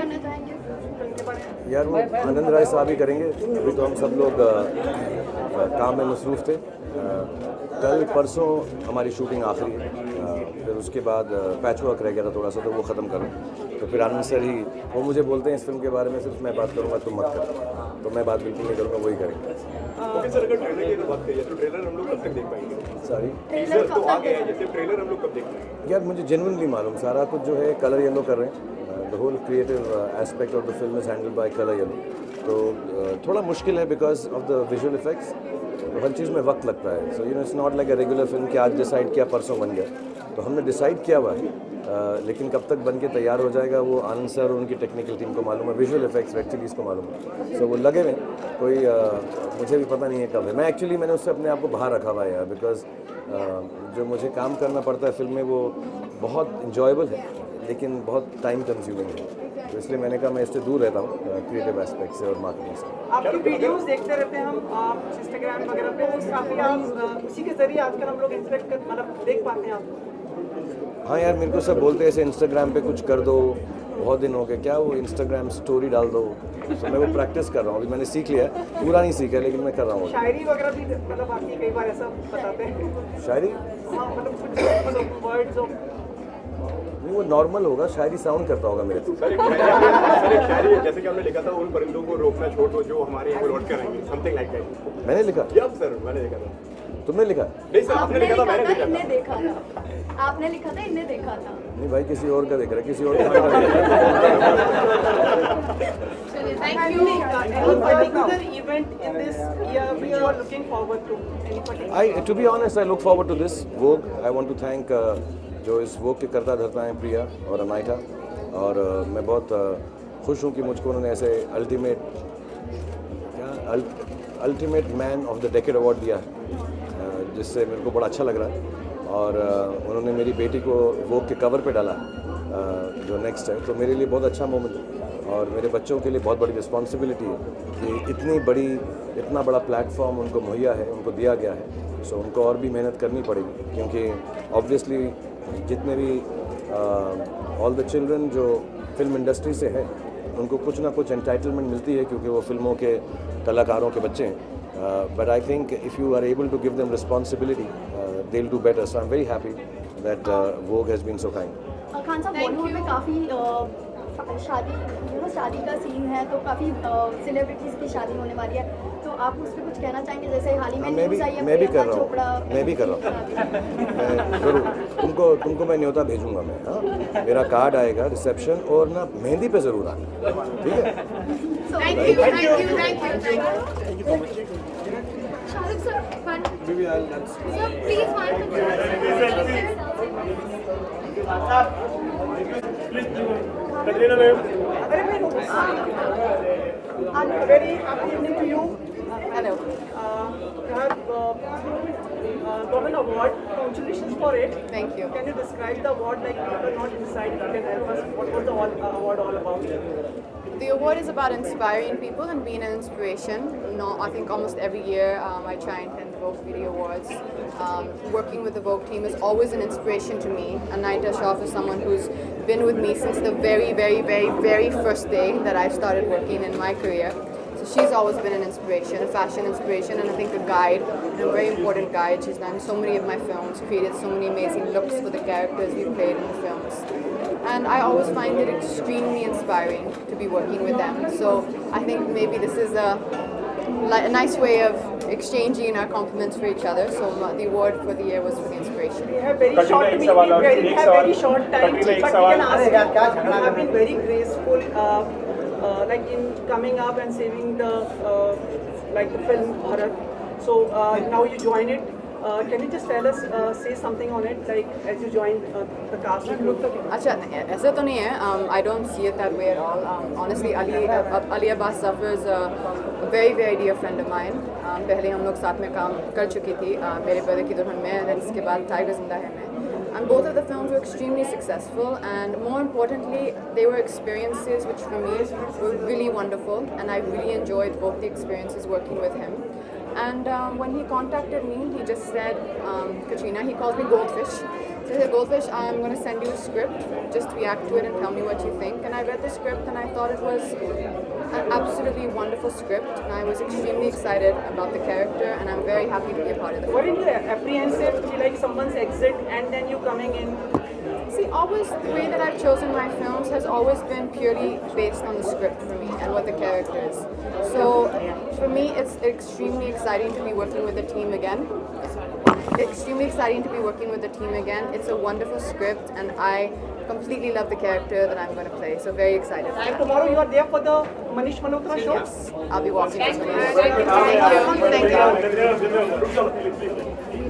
चाहेंगे? यार वो आनंद राय साहब ही करेंगे, अभी तो हम सब लोग काम में मसरूफ़ थे। कल परसों हमारी शूटिंग आखिरी है, फिर उसके बाद पैच वर्क रह गया था थोड़ा सा, तो वो ख़त्म करूँ, तो फिर आनंद सर ही वो मुझे बोलते हैं इस फिल्म के बारे में सिर्फ मैं बात करूँगा तुम मत करो, तो मैं बात बिल्कुल नहीं करूँगा, वही करेंगे। ओके सर, अगर ट्रेलर की बात करिए तो ट्रेलर हम लोग कब तक देख पाएंगे? सॉरी टीजर तो आ गया है, जैसे ट्रेलर हम लोग कब देख पाएंगे? यार मुझे जेन्युइनली मालूम, सारा कुछ जो है कलर येलो कर रहे हैं, the whole creative aspect of the film is handled by Colour Yellow, तो uh, थोड़ा मुश्किल है because of the visual effects, तो हर चीज़ में वक्त लगता है। So you know it's not like a regular film कि आज डिसाइड किया परसों बन गया, तो हमने डिसाइड किया हुआ है, uh, लेकिन कब तक बन के तैयार हो जाएगा वो आनंद सर और उनकी टेक्निकल टीम को मालूम है, विजुअल इफेक्ट्स रेड चिलीज़ को मालूम है, सो so, वो लगे हुए, कोई uh, मुझे भी पता नहीं है कब है। मैं एक्चुअली मैंने उससे अपने आप को बाहर रखा हुआ है यार, बिकॉज uh, जो मुझे काम करना पड़ता है फिल्म में वो बहुत इंजॉयबल है लेकिन बहुत टाइम कंज्यूमिंग है, तो इसलिए मैंने कहा मैं इससे दूर रहता हूँ क्रिएटिव एस्पेक्ट से और मार्केटिंग से। आपकी वीडियोस देखते रहते हैं हम, आप इंस्टाग्राम वगैरह पे, तो काफ़ी आप उसी के जरिए आजकल हम लोग इंटरेक्ट कर मतलब देख पाते हैं आपको। हाँ यार, मेरे को सब बोलते हैं ऐसे इंस्टाग्राम पे कुछ कर दो, बहुत दिन हो गए, क्या वो इंस्टाग्राम स्टोरी डाल दो, तो मैं वो प्रैक्टिस कर रहा हूँ, अभी मैंने सीख लिया है, पूरा नहीं सीखा लेकिन मैं कर रहा हूँ। शायरी वगैरह भी मतलब आपकी कई बार ऐसा बताते हैं? शायरी हाँ मतलब कुछ वर्ड्स ऑफ नहीं, वो नॉर्मल होगा, शायरी साउंड करता होगा मेरे। सर एक शायरी है, जैसे कि हमने लिखा था उन परिंदों को रोकना छोड़ दो जो हमारे यहाँ लौट कर आएंगे, समथिंग लाइक दैट। मैंने लिखा? यप सर, मैंने लिखा था। तुमने लिखा? नहीं सर, आपने लिखा था, मैंने देखा था, देखा था, आपने लिखा था, इन्हें देखा था। नहीं भाई, किसी और का देख रहा है, किसी और Thank you. Any particular event in this year which you are looking forward to? Any particular? I, to be honest, I look forward to this Vogue. I want to thank uh, जो इस Vogue के करता धरता हैं प्रिया और अनाइटा, और uh, मैं बहुत uh, खुश हूँ कि मुझको उन्होंने ऐसे ultimate ultimate man of the decade award दिया है, जिससे मेरे को बड़ा अच्छा लग रहा है। और उन्होंने मेरी बेटी को वोग के कवर पे डाला जो नेक्स्ट है, तो मेरे लिए बहुत अच्छा मोमेंट है। और मेरे बच्चों के लिए बहुत बड़ी रिस्पॉन्सिबिलिटी है कि इतनी बड़ी इतना बड़ा प्लेटफॉर्म उनको मुहैया है, उनको दिया गया है। सो उनको और भी मेहनत करनी पड़ेगी, क्योंकि ऑब्वियसली जितने भी ऑल द चिल्ड्रन जो फिल्म इंडस्ट्री से हैं उनको कुछ ना कुछ एंटाइटलमेंट मिलती है, क्योंकि वो फिल्मों के कलाकारों के बच्चे हैं। But I think if you are able to give them responsibility they will do better. So I am very happy that Vogue has been so kind. Khan साहब, बॉलीवुड में काफ़ी शादी यू नो शादी का सीन है, तो काफ़ी सेलिब्रिटीज़ की शादी होने वाली है, तो आप उस पर कुछ कहना चाहेंगे? जैसे हाल ही में मैं भी न्यूज़ आई है मैं भी कर प्रियंका रहा हूँ चोपड़ा मैं भी कर रहा हूँ मैं जरूर तुमको तुमको मैं न्योता भेजूंगा। मैं हाँ मेरा कार्ड आएगा रिसेप्शन, और ना मेहंदी पे ज़रूर आना, ठीक है? Thank you, thank you, thank you, thank you. Shahrukh sir, one. Maybe I'll dance. Sir, please one picture. Katrina ma'am. A very happy evening to you. Hello. Uh, you have uh, uh, got an award. Congratulations for it. Thank you. Can you describe the award, like we were not inside? If you can help us, what was the award, uh, award all about? The award is about inspiring people and being an inspiration. No, I think almost every year um, I try and attend the Vogue Video Awards. Um, working with the Vogue team is always an inspiration to me. Anita Shroff is someone who's been with me since the very, very, very, very first day that I started working in my career. So she's always been an inspiration, a fashion inspiration, and I think a guide, and a very important guide. She's done so many of my films, created so many amazing looks for the characters we played in the films. And I always find it extremely inspiring to be working with them. So I think maybe this is a, a nice way of exchanging our compliments for each other. So the award for the year was for the inspiration. We have very short, we, we very, have very short time, but we can ask you, you have been very graceful, uh, uh, like in coming up and saving the, uh, like the film Bharat. So uh, now you join it. Uh, can you just tell us, uh, say something on it, like as you joined uh, the cast and crew? अच्छा ऐसा तो नहीं है. um, I don't see it that way at all. Um, honestly, Ali uh, Ali Abbas Zafar is a, a very very dear friend of mine. Um, पहले हम लोग साथ में काम कर चुकी थी uh, मेरे ब्रदर की दुल्हन में, and then इसके बाद टाइगर जिंदा है में. And both of the films were extremely successful, and more importantly, they were experiences which for me were really wonderful, and I really enjoyed both the experiences working with him. And um, when he contacted me, he just said, um, Katrina, he calls me Goldfish. So he said, Goldfish, I'm going to send you a script, just react to it and tell me what you think. And I read the script and I thought it was an absolutely wonderful script, and I was extremely excited about the character, and I'm very happy to be a part of the film. Weren't you apprehensive to like someone's exit and then you coming in? See, always the way that I've chosen my films has always been purely based on the script for me and what the character is. So for me, it's extremely exciting to be working with the team again. Extremely exciting to be working with the team again. It's a wonderful script, and I completely love the character that I'm going to play. So very excited. And tomorrow you are there for the Manish Malhotra show? Yes, I'll be watching this. Thank you. Thank you. Thank you.